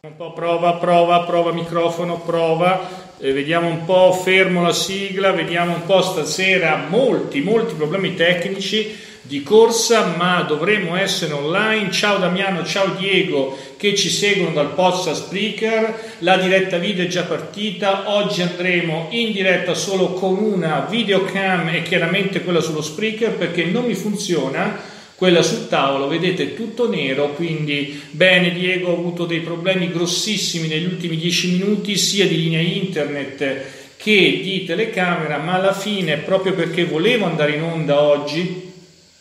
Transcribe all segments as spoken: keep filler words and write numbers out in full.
Un po' prova, prova, prova microfono, prova, eh, vediamo un po', fermo la sigla, vediamo un po' stasera, molti, molti problemi tecnici di corsa, ma dovremo essere online. Ciao Damiano, ciao Diego che ci seguono dal podcast Spreaker, la diretta video è già partita, oggi andremo in diretta solo con una videocam e chiaramente quella sullo Spreaker perché non mi funziona quella sul tavolo, vedete tutto nero, quindi bene Diego, ho avuto dei problemi grossissimi negli ultimi dieci minuti sia di linea internet che di telecamera, ma alla fine proprio perché volevo andare in onda oggi,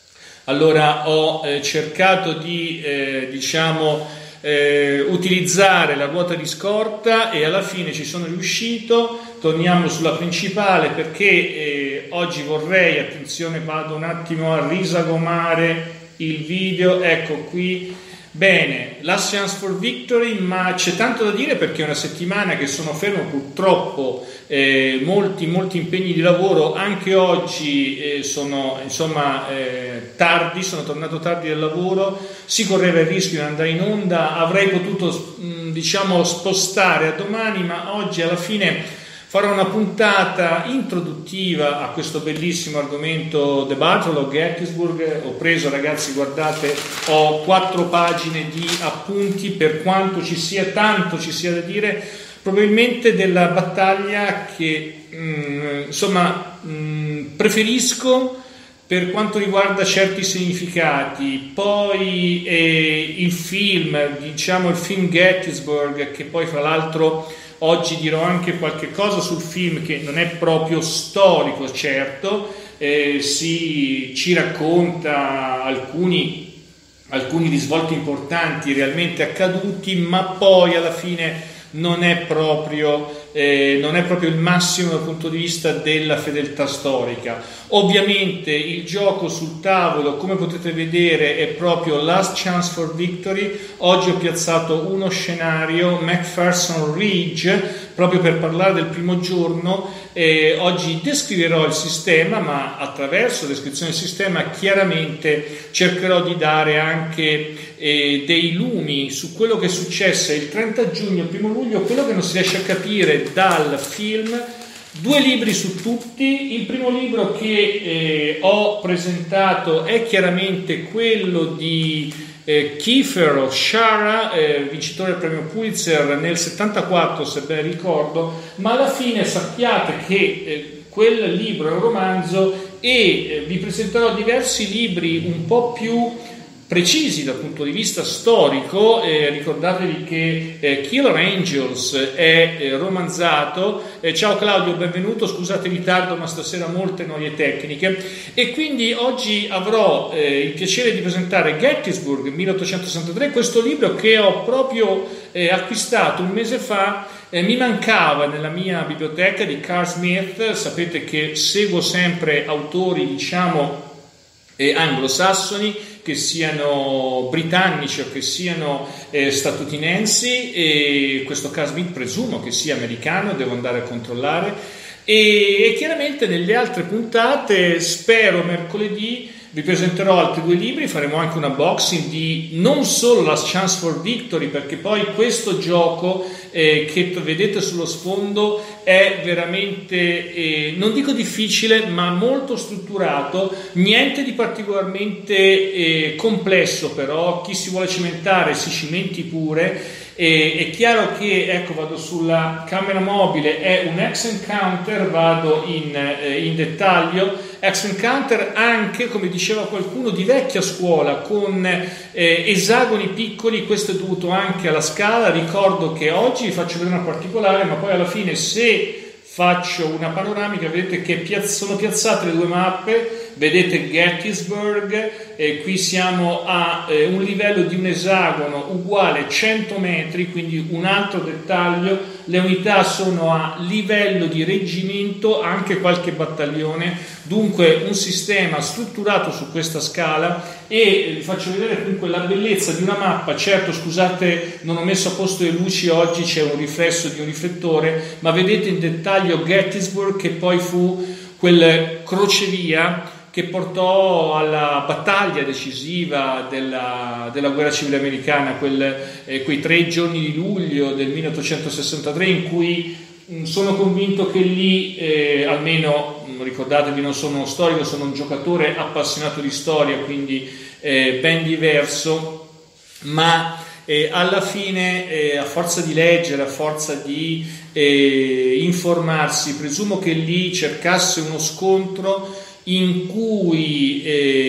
allora ho eh, cercato di eh, diciamo eh, utilizzare la ruota di scorta e alla fine ci sono riuscito. Torniamo sulla principale perché eh, oggi vorrei, attenzione, vado un attimo a risagomare il video, ecco qui, bene, Last Chance for Victory, ma c'è tanto da dire perché è una settimana che sono fermo, purtroppo eh, molti molti impegni di lavoro, anche oggi eh, sono insomma eh, tardi, sono tornato tardi dal lavoro, si correva il rischio di andare in onda, avrei potuto mh, diciamo spostare a domani, ma oggi alla fine farò una puntata introduttiva a questo bellissimo argomento The Battle of Gettysburg. Ho preso, ragazzi, guardate, ho quattro pagine di appunti, per quanto ci sia tanto ci sia da dire, probabilmente della battaglia che mh, insomma mh, preferisco per quanto riguarda certi significati. Poi eh, il film, diciamo il film Gettysburg, che poi fra l'altro oggi dirò anche qualche cosa sul film che non è proprio storico, certo, eh, si, ci racconta alcuni, alcuni risvolti importanti realmente accaduti, ma poi alla fine non è proprio, eh, non è proprio il massimo dal punto di vista della fedeltà storica. Ovviamente il gioco sul tavolo, come potete vedere, è proprio Last Chance for Victory. Oggi ho piazzato uno scenario, McPherson Ridge, proprio per parlare del primo giorno. Eh, oggi descriverò il sistema, ma attraverso la descrizione del sistema chiaramente cercherò di dare anche eh, dei lumi su quello che è successo il trenta giugno, il primo luglio, quello che non si riesce a capire dal film. Due libri su tutti. Il primo libro che eh, ho presentato è chiaramente quello di eh, Kiefer O'Shara, eh, vincitore del premio Pulitzer nel settantaquattro, se ben ricordo, ma alla fine sappiate che eh, quel libro è un romanzo e eh, vi presenterò diversi libri un po' più precisi dal punto di vista storico. Eh, ricordatevi che eh, Killer Angels è eh, romanzato. Eh, ciao Claudio, benvenuto, scusate il ritardo ma stasera molte noie tecniche, e quindi oggi avrò eh, il piacere di presentare Gettysburg milleottocentosessantatré, questo libro che ho proprio eh, acquistato un mese fa. Eh, mi mancava nella mia biblioteca di Carl Smith. Sapete che seguo sempre autori diciamo eh, anglosassoni, che siano britannici o che siano eh, statunitensi, e questo Carl Smith presumo che sia americano, devo andare a controllare, e, e chiaramente nelle altre puntate, spero mercoledì, vi presenterò altri due libri, faremo anche un unboxing di non solo Last Chance for Victory, perché poi questo gioco eh, che vedete sullo sfondo è veramente, eh, non dico difficile, ma molto strutturato, niente di particolarmente eh, complesso, però chi si vuole cimentare si cimenti pure. E, è chiaro che, ecco, vado sulla camera mobile, è un Axe Encounter, vado in, eh, in dettaglio, Axe Encounter anche, come diceva qualcuno, di vecchia scuola, con eh, esagoni piccoli. Questo è dovuto anche alla scala. Ricordo che oggi vi faccio vedere una particolare, ma poi alla fine, se faccio una panoramica, vedete che piazz- sono piazzate le due mappe, vedete Gettysburg, e qui siamo a eh, un livello di un esagono uguale cento metri, quindi un altro dettaglio, le unità sono a livello di reggimento, anche qualche battaglione, dunque un sistema strutturato su questa scala. E vi faccio vedere comunque la bellezza di una mappa. Certo, scusate, non ho messo a posto le luci, oggi c'è un riflesso di un riflettore, ma vedete in dettaglio Gettysburg, che poi fu quel crocevia che portò alla battaglia decisiva della, della guerra civile americana, quel, eh, quei tre giorni di luglio del milleottocentosessantatré, in cui mh, sono convinto che lì, eh, almeno mh, ricordatevi, non sono uno storico, sono un giocatore appassionato di storia, quindi eh, ben diverso, ma eh, alla fine, eh, a forza di leggere, a forza di eh, informarsi, presumo che lì cercasse uno scontro in cui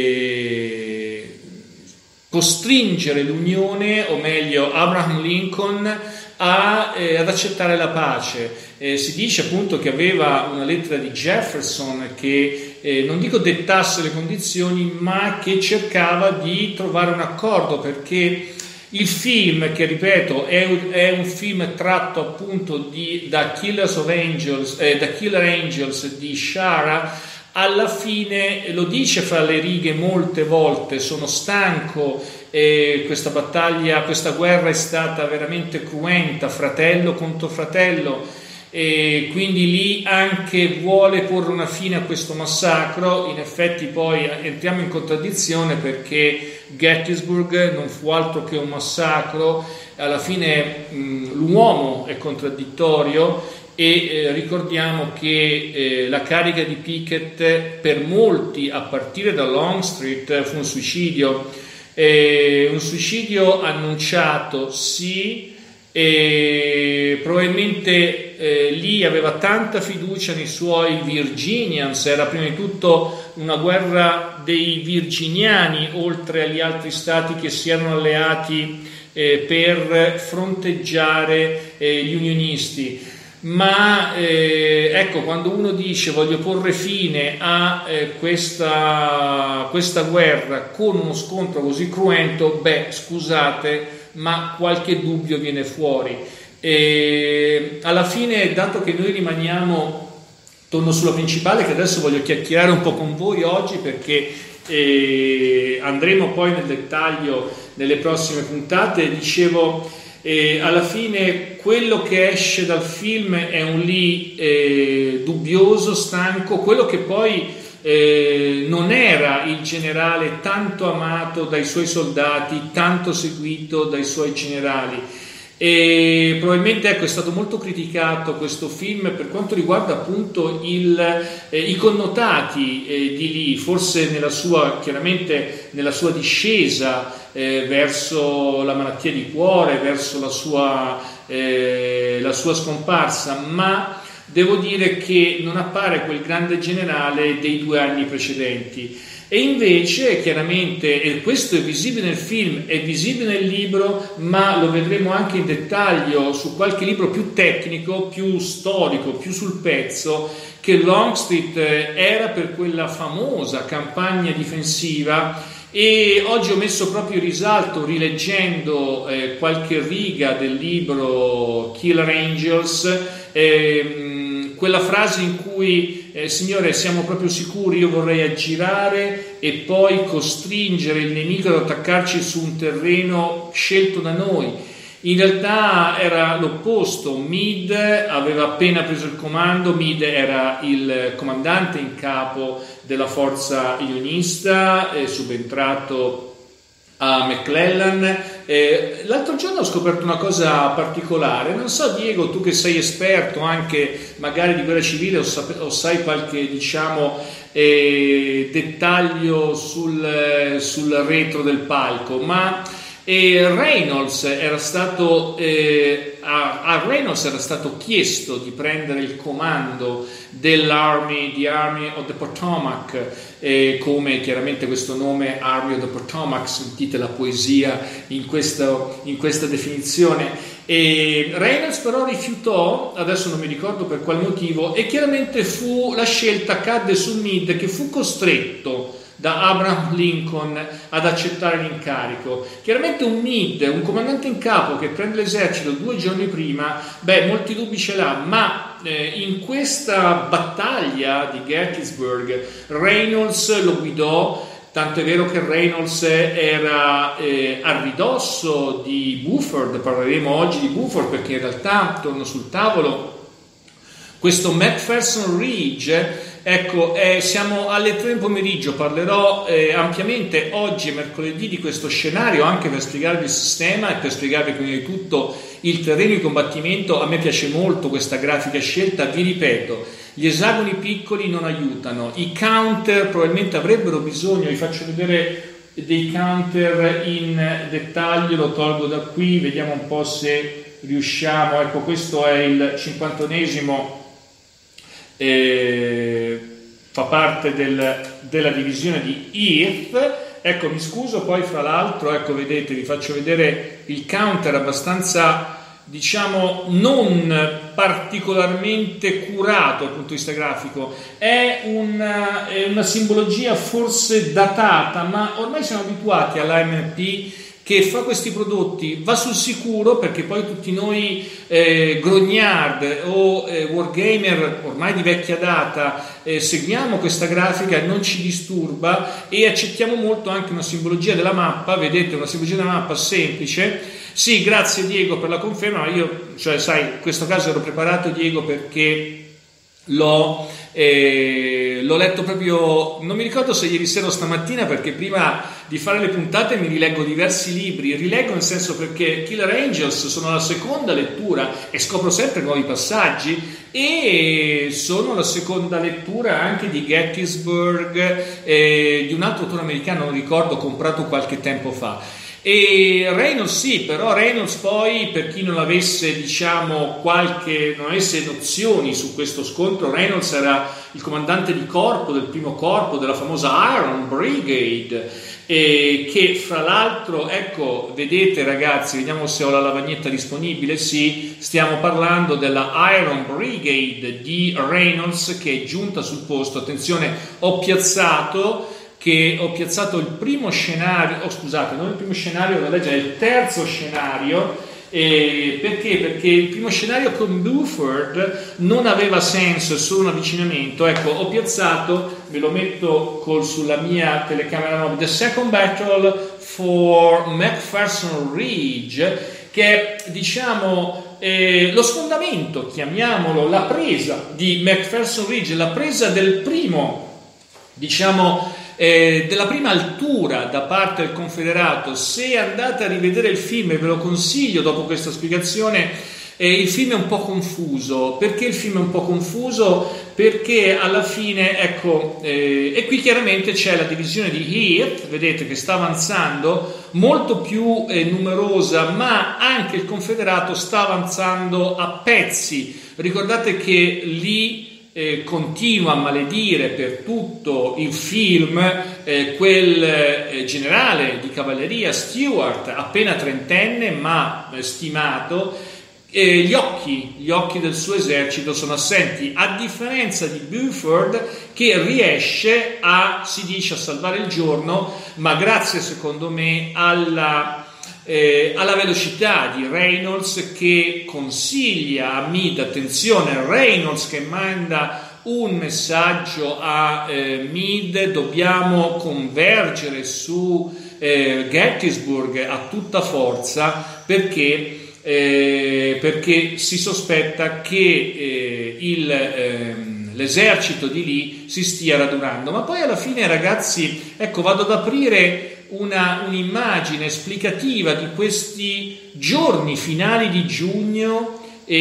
eh, costringere l'Unione, o meglio Abraham Lincoln, a, eh, ad accettare la pace. Eh, si dice appunto che aveva una lettera di Jefferson che eh, non dico dettasse le condizioni, ma che cercava di trovare un accordo, perché il film, che ripeto è un, è un film tratto appunto di, da, Killers of Angels, eh, da Killer Angels di Shara, alla fine lo dice fra le righe molte volte: sono stanco, eh, questa battaglia, questa guerra è stata veramente cruenta, fratello contro fratello, e quindi lì anche vuole porre una fine a questo massacro. In effetti poi entriamo in contraddizione, perché Gettysburg non fu altro che un massacro, alla fine mh, l'uomo è contraddittorio. E eh, ricordiamo che eh, la carica di Pickett per molti, a partire da Longstreet, fu un suicidio, eh, un suicidio annunciato, sì, e probabilmente eh, lì aveva tanta fiducia nei suoi Virginians. Era prima di tutto una guerra dei virginiani, oltre agli altri stati che si erano alleati eh, per fronteggiare eh, gli unionisti. Ma eh, ecco, quando uno dice voglio porre fine a eh, questa, questa guerra con uno scontro così cruento, beh, scusate, ma qualche dubbio viene fuori. E alla fine, dato che noi rimaniamo, torno sulla principale, che adesso voglio chiacchierare un po' con voi oggi, perché eh, andremo poi nel dettaglio nelle prossime puntate. Dicevo, E alla fine quello che esce dal film è un lì eh, dubbioso, stanco, quello che poi eh, non era il generale tanto amato dai suoi soldati, tanto seguito dai suoi generali. E probabilmente ecco, è stato molto criticato questo film per quanto riguarda appunto il, eh, i connotati eh, di lì, forse nella sua, chiaramente nella sua discesa eh, verso la malattia di cuore, verso la sua, eh, la sua scomparsa, ma devo dire che non appare quel grande generale dei due anni precedenti. E invece, chiaramente, e questo è visibile nel film, è visibile nel libro, ma lo vedremo anche in dettaglio su qualche libro più tecnico, più storico, più sul pezzo, che Longstreet era per quella famosa campagna difensiva. E oggi ho messo proprio in risalto, rileggendo eh, qualche riga del libro Killer Angels, ehm, quella frase in cui eh, signore, siamo proprio sicuri, io vorrei aggirare e poi costringere il nemico ad attaccarci su un terreno scelto da noi. In realtà era l'opposto. Meade aveva appena preso il comando, Meade era il comandante in capo della forza unionista, eh, subentrato a McClellan. Eh, l'altro giorno ho scoperto una cosa particolare, non so Diego, tu che sei esperto anche magari di guerra civile o, sap- o sai qualche diciamo eh, dettaglio sul, sul retro del palco, ma E Reynolds era stato eh, a, a Reynolds era stato chiesto di prendere il comando dell'Army, the Army of the Potomac, eh, come chiaramente questo nome Army of the Potomac, sentite la poesia in, questo, in questa definizione. E Reynolds però rifiutò, adesso non mi ricordo per quale motivo, e chiaramente fu la scelta cadde su Meade, che fu costretto da Abraham Lincoln ad accettare l'incarico. Chiaramente un Meade, un comandante in capo che prende l'esercito due giorni prima, beh, molti dubbi ce l'ha, ma eh, in questa battaglia di Gettysburg Reynolds lo guidò, tanto è vero che Reynolds era eh, a ridosso di Buford. Parleremo oggi di Buford perché in realtà, torno sul tavolo, questo McPherson Ridge Ecco, eh, siamo alle tre del pomeriggio, parlerò eh, ampiamente oggi e mercoledì di questo scenario, anche per spiegarvi il sistema e per spiegarvi prima di tutto il terreno di combattimento. A me piace molto questa grafica scelta, vi ripeto, gli esagoni piccoli non aiutano, i counter probabilmente avrebbero bisogno, vi faccio vedere dei counter in dettaglio, lo tolgo da qui, vediamo un po' se riusciamo. Ecco, questo è il cinquantunesimo, eh, fa parte del, della divisione di E T H. Ecco, mi scuso, poi fra l'altro, ecco, vedete, vi faccio vedere il counter abbastanza, diciamo, non particolarmente curato dal punto di vista grafico, è una, è una simbologia forse datata, ma ormai siamo abituati all'A M P che fa questi prodotti, va sul sicuro, perché poi tutti noi eh, grognard o eh, wargamer ormai di vecchia data eh, seguiamo questa grafica e non ci disturba, e accettiamo molto anche una simbologia della mappa. Vedete, una simbologia della mappa semplice. Sì, grazie Diego per la conferma, ma io, cioè, sai, in questo caso ero preparato, Diego, perché l'ho, eh, l'ho letto proprio, non mi ricordo se ieri sera o stamattina, perché prima di fare le puntate mi rileggo diversi libri, rileggo nel senso perché Killer Angels sono la seconda lettura e scopro sempre nuovi passaggi, e sono la seconda lettura anche di Gettysburg, eh, di un altro autore americano, non ricordo, comprato qualche tempo fa. E Reynolds sì, però Reynolds poi, per chi non avesse, diciamo, qualche, non avesse nozioni su questo scontro, Reynolds era il comandante di corpo del primo corpo della famosa Iron Brigade, e che fra l'altro, ecco, vedete ragazzi, vediamo se ho la lavagnetta disponibile. Sì, stiamo parlando della Iron Brigade di Reynolds, che è giunta sul posto. Attenzione, ho piazzato che ho piazzato il primo scenario, oh scusate, non il primo scenario da leggere, il terzo scenario, eh, perché? Perché il primo scenario con Buford non aveva senso, è solo un avvicinamento. Ecco, ho piazzato, ve lo metto col, sulla mia telecamera nuova, The Second Battle for McPherson Ridge, che è, diciamo, eh, lo sfondamento, chiamiamolo, la presa di McPherson Ridge, la presa del primo, diciamo, Eh, della prima altura da parte del Confederato. Se andate a rivedere il film, e ve lo consiglio dopo questa spiegazione, eh, il film è un po' confuso. Perché il film è un po' confuso? Perché alla fine, ecco, eh, e qui chiaramente c'è la divisione di Heath, vedete che sta avanzando, molto più eh, numerosa, ma anche il Confederato sta avanzando a pezzi. Ricordate che lì Eh, continua a maledire per tutto il film eh, quel eh, generale di cavalleria Stewart, appena trentenne ma eh, stimato. Eh, gli occhi, gli occhi del suo esercito sono assenti, a differenza di Buford, che riesce a, si dice, a salvare il giorno, ma grazie secondo me alla Eh, alla velocità di Reynolds, che consiglia a Meade, attenzione, Reynolds che manda un messaggio a eh, Meade: dobbiamo convergere su eh, Gettysburg a tutta forza, perché eh, perché si sospetta che eh, il ehm, l'esercito di lì si stia radunando. Ma poi alla fine, ragazzi, ecco, vado ad aprire Una, un'immagine esplicativa di questi giorni finali di giugno e,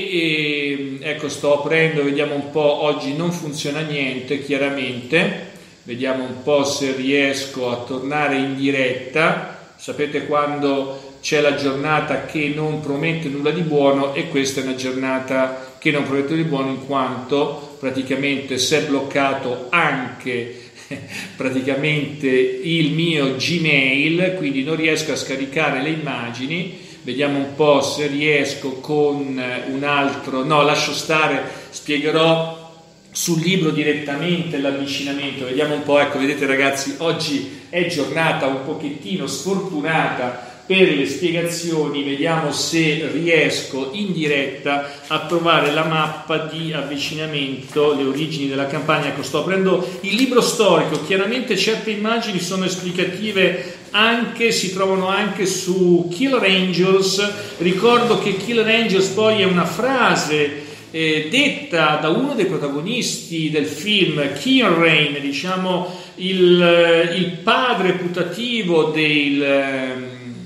e ecco, sto aprendo, vediamo un po'. Oggi non funziona niente, chiaramente, vediamo un po' se riesco a tornare in diretta. Sapete quando c'è la giornata che non promette nulla di buono, e questa è una giornata che non promette di buono, in quanto praticamente si è bloccato anche praticamente il mio Gmail, quindi non riesco a scaricare le immagini. Vediamo un po' se riesco con un altro, no, lascio stare, spiegherò sul libro direttamente l'avvicinamento. Vediamo un po', ecco, vedete ragazzi, oggi è giornata un pochettino sfortunata per le spiegazioni. Vediamo se riesco in diretta a trovare la mappa di avvicinamento, le origini della campagna. Ecco, sto aprendo il libro storico, chiaramente certe immagini sono esplicative, anche si trovano anche su Killer Angels. Ricordo che Killer Angels poi è una frase eh, detta da uno dei protagonisti del film, Kilrain, diciamo il, il padre putativo del,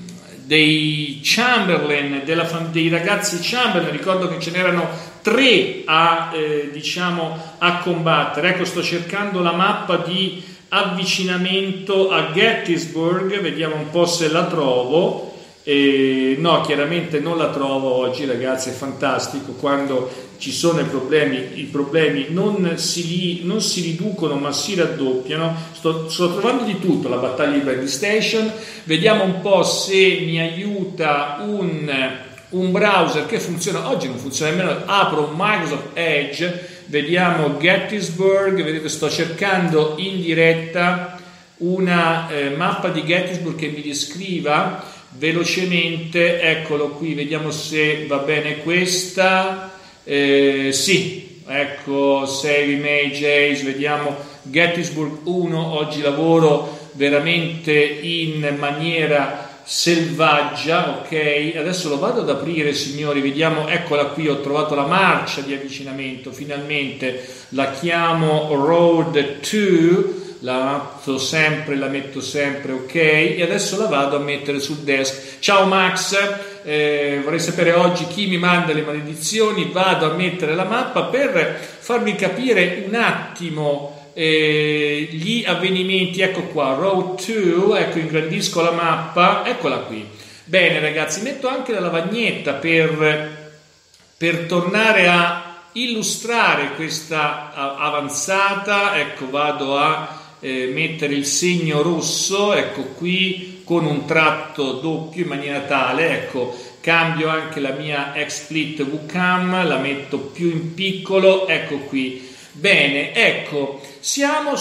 dei Chamberlain, della, dei ragazzi Chamberlain. Ricordo che ce n'erano tre a, eh, diciamo, a combattere. Ecco, sto cercando la mappa di avvicinamento a Gettysburg, vediamo un po' se la trovo. Eh, no, chiaramente non la trovo oggi, ragazzi. È fantastico quando ci sono i problemi, i problemi non si, non si riducono ma si raddoppiano. Sto, sto trovando di tutto, la battaglia di Brandy Station. Vediamo un po' se mi aiuta un, un browser che funziona. Oggi non funziona nemmeno. Apro Microsoft Edge, vediamo Gettysburg. Vedete, sto cercando in diretta una eh, mappa di Gettysburg che mi descriva velocemente. Eccolo qui, vediamo se va bene questa. Eh, sì, ecco, save image as, vediamo Gettysburg uno. Oggi lavoro veramente in maniera selvaggia, ok? Adesso lo vado ad aprire, signori, vediamo, eccola qui, ho trovato la marcia di avvicinamento, finalmente la chiamo Road due. La metto sempre, la metto sempre, ok, e adesso la vado a mettere sul desk. Ciao Max, eh, vorrei sapere oggi chi mi manda le maledizioni. Vado a mettere la mappa per farvi capire un attimo eh, gli avvenimenti. Ecco qua, Road due, ecco, ingrandisco la mappa, eccola qui. Bene ragazzi, metto anche la lavagnetta per, per tornare a illustrare questa avanzata. Ecco, vado a Eh, mettere il segno rosso, ecco qui, con un tratto doppio in maniera tale, ecco, cambio anche la mia XSplit wcam, la metto più in piccolo, ecco qui. Bene, ecco, siamo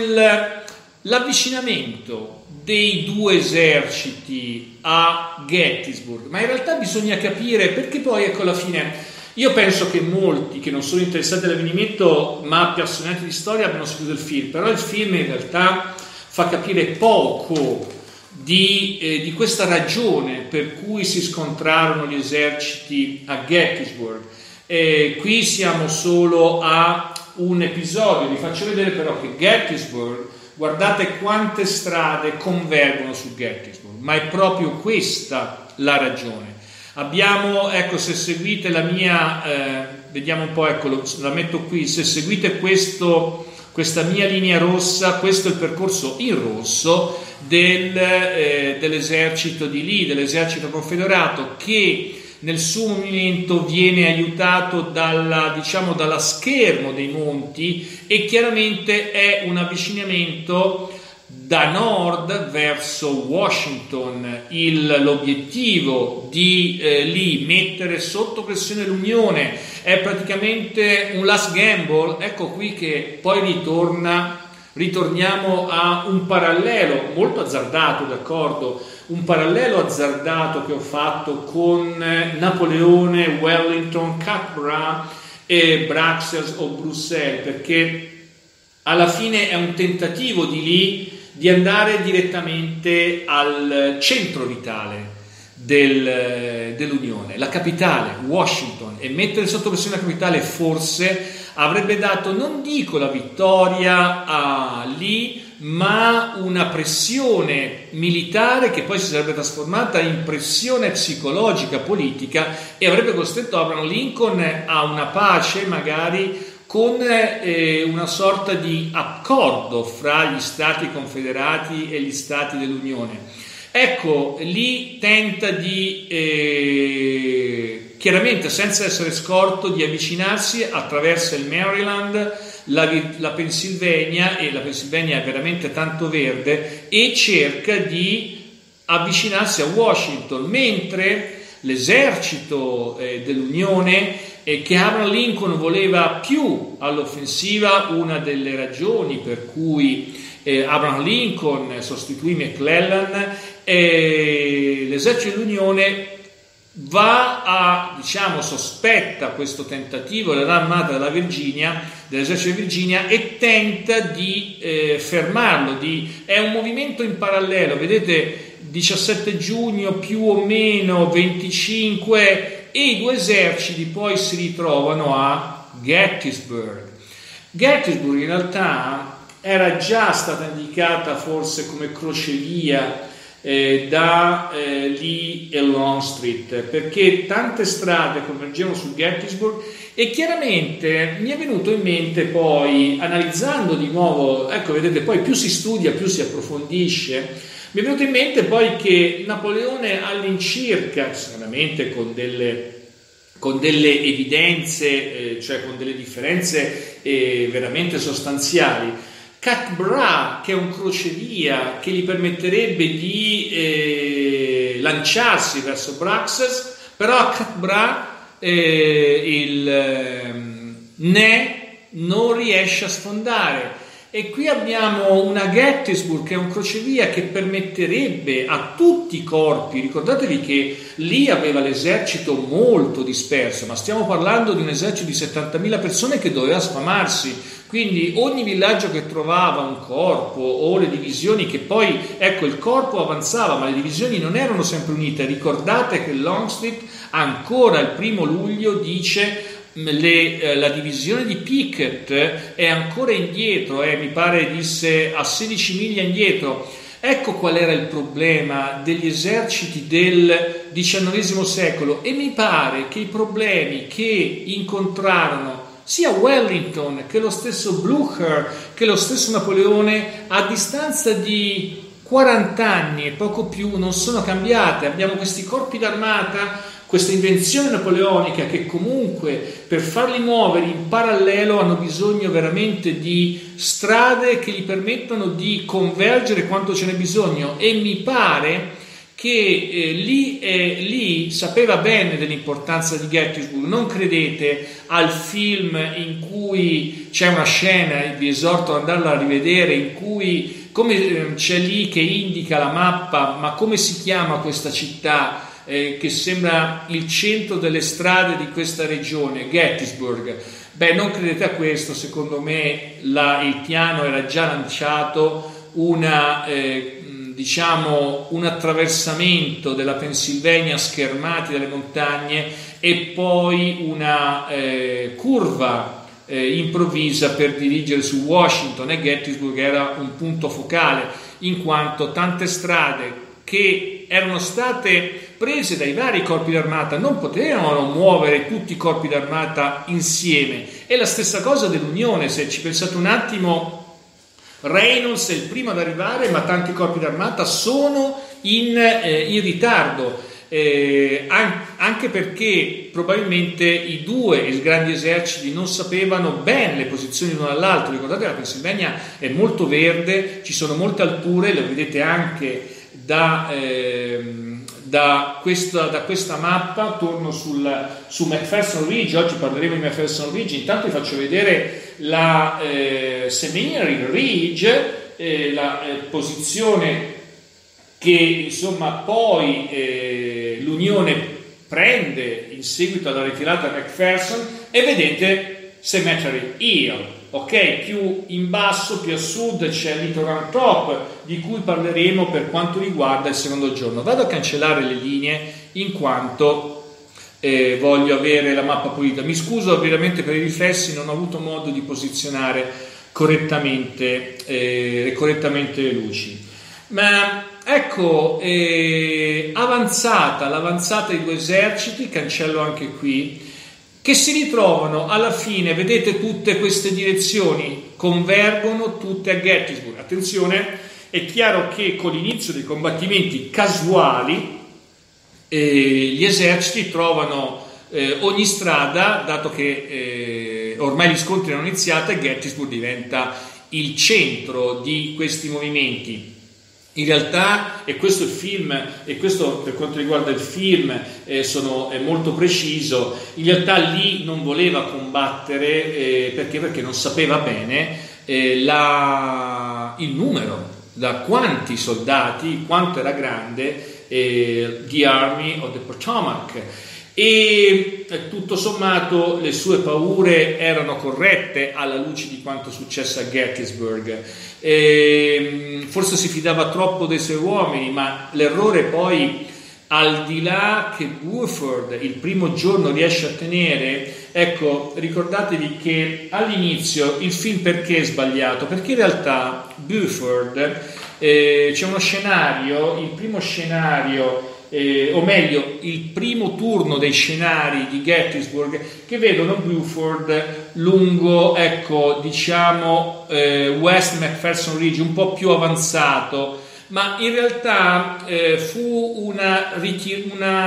sull'avvicinamento dei due eserciti a Gettysburg, ma in realtà bisogna capire perché poi, ecco, alla fine io penso che molti che non sono interessati all'avvenimento ma appassionati di storia abbiano seguito il film, però il film in realtà fa capire poco di, eh, di questa ragione per cui si scontrarono gli eserciti a Gettysburg. Eh, qui siamo solo a un episodio, vi faccio vedere però che Gettysburg, guardate quante strade convergono su Gettysburg, ma è proprio questa la ragione. Abbiamo, ecco, se seguite la mia, eh, vediamo un po', ecco, la metto qui, se seguite questo, questa mia linea rossa, questo è il percorso in rosso del, eh, dell'esercito di Lee, dell'esercito confederato, che nel suo movimento viene aiutato dalla, diciamo, dalla schermo dei monti, e chiaramente è un avvicinamento da nord verso Washington. Il, l'obiettivo di eh, Lee, mettere sotto pressione l'Unione, è praticamente un last gamble. Ecco qui che poi ritorna, ritorniamo a un parallelo molto azzardato, d'accordo, un parallelo azzardato che ho fatto con Napoleone, Wellington, Capra e Bruxelles o Bruxelles, perché alla fine è un tentativo di Lee di andare direttamente al centro vitale del, dell'Unione, la capitale, Washington, e mettere sotto pressione la capitale forse avrebbe dato, non dico la vittoria a Lee, ma una pressione militare che poi si sarebbe trasformata in pressione psicologica politica e avrebbe costretto Abraham Lincoln a una pace magari con eh, una sorta di accordo fra gli stati confederati e gli stati dell'Unione. Ecco, Lee tenta di, eh, chiaramente senza essere scorto, di avvicinarsi, attraverso il Maryland, la, la Pennsylvania, e la Pennsylvania è veramente tanto verde, e cerca di avvicinarsi a Washington, mentre l'esercito eh, dell'Unione, e che Abraham Lincoln voleva più all'offensiva. Una delle ragioni per cui eh, Abraham Lincoln sostituì McClellan, e l'esercito dell'Unione va a, diciamo, sospetta questo tentativo dell'armata della Virginia, dell'esercito di Virginia, e tenta di eh, fermarlo. Di, è un movimento in parallelo, vedete, diciassette giugno più o meno venticinque, e i due eserciti poi si ritrovano a Gettysburg. Gettysburg in realtà era già stata indicata forse come crocevia eh, da eh, Lee e Longstreet, perché tante strade convergevano su Gettysburg, e chiaramente mi è venuto in mente poi, analizzando di nuovo, ecco vedete, poi più si studia, più si approfondisce, mi è venuto in mente poi che Napoleone all'incirca, sicuramente con delle, con delle evidenze, eh, cioè con delle differenze eh, veramente sostanziali, Cat Bras, che è un crocevia che gli permetterebbe di eh, lanciarsi verso Bruxelles, però a Cat Bras eh, il eh, Ney non riesce a sfondare. E qui abbiamo una Gettysburg che è un crocevia che permetterebbe a tutti i corpi, ricordatevi che lì aveva l'esercito molto disperso, ma stiamo parlando di un esercito di settantamila persone che doveva sfamarsi, quindi ogni villaggio che trovava un corpo o le divisioni che poi, ecco, il corpo avanzava ma le divisioni non erano sempre unite. Ricordate che Longstreet ancora il primo luglio dice Le, eh, la divisione di Pickett è ancora indietro, eh, mi pare disse a sedici miglia indietro. Ecco qual era il problema degli eserciti del diciannovesimo secolo, e mi pare che i problemi che incontrarono sia Wellington che lo stesso Blücher che lo stesso Napoleone a distanza di quaranta anni e poco più non sono cambiate. Abbiamo questi corpi d'armata, questa invenzione napoleonica che comunque per farli muovere in parallelo hanno bisogno veramente di strade che gli permettono di convergere quanto ce n'è bisogno, e mi pare che eh, lì, eh, lì sapeva bene dell'importanza di Gettysburg. Non credete al film in cui c'è una scena, vi esorto ad andarla a rivedere, in cui come eh, c'è lì che indica la mappa, ma come si chiama questa città? Eh, che sembra il centro delle strade di questa regione, Gettysburg. Beh, non credete a questo, secondo me la, il piano era già lanciato, una, eh, diciamo un attraversamento della Pennsylvania schermati dalle montagne e poi una eh, curva eh, improvvisa per dirigere su Washington, e Gettysburg era un punto focale in quanto tante strade che erano state prese dai vari corpi d'armata non potevano muovere tutti i corpi d'armata insieme. E la stessa cosa dell'Unione, se ci pensate un attimo, Reynolds è il primo ad arrivare, ma tanti corpi d'armata sono in, eh, in ritardo, eh, anche perché probabilmente i due grandi eserciti non sapevano bene le posizioni l'uno dall'altro. Ricordate che la Pennsylvania è molto verde, ci sono molte alture, lo vedete anche da, eh, da, questa, da questa mappa. Torno sul, su McPherson Ridge, oggi parleremo di McPherson Ridge, intanto vi faccio vedere la eh, Seminary Ridge, eh, la eh, posizione che insomma poi eh, l'Unione prende in seguito alla ritirata da McPherson, e vedete Cemetery Hill, ok? Più in basso, più a sud c'è Little Round Top, di cui parleremo per quanto riguarda il secondo giorno. Vado a cancellare le linee in quanto eh, voglio avere la mappa pulita. Mi scuso veramente per i riflessi, non ho avuto modo di posizionare correttamente, eh, correttamente le luci. Ma ecco, eh, avanzata, l'avanzata dei due eserciti, cancello anche qui, che si ritrovano alla fine, vedete tutte queste direzioni, convergono tutte a Gettysburg. Attenzione, è chiaro che con l'inizio dei combattimenti casuali eh, gli eserciti trovano eh, ogni strada, dato che eh, ormai gli scontri erano iniziati, e Gettysburg diventa il centro di questi movimenti. In realtà, e questo il film, e questo per quanto riguarda il film eh, sono, è molto preciso, in realtà lì non voleva combattere eh, perché? Perché non sapeva bene eh, la, il numero, da quanti soldati, quanto era grande eh, the Army of the Potomac. E tutto sommato le sue paure erano corrette alla luce di quanto successo a Gettysburg. E forse si fidava troppo dei suoi uomini, ma l'errore poi al di là che Buford il primo giorno riesce a tenere, ecco, ricordatevi che all'inizio il film perché è sbagliato? Perché in realtà Buford, eh, c'è uno scenario, il primo scenario, eh, o meglio il primo turno dei scenari di Gettysburg, che vedono Buford lungo, ecco, diciamo eh, West McPherson Ridge, un po' più avanzato, ma in realtà eh, fu una, ritir- una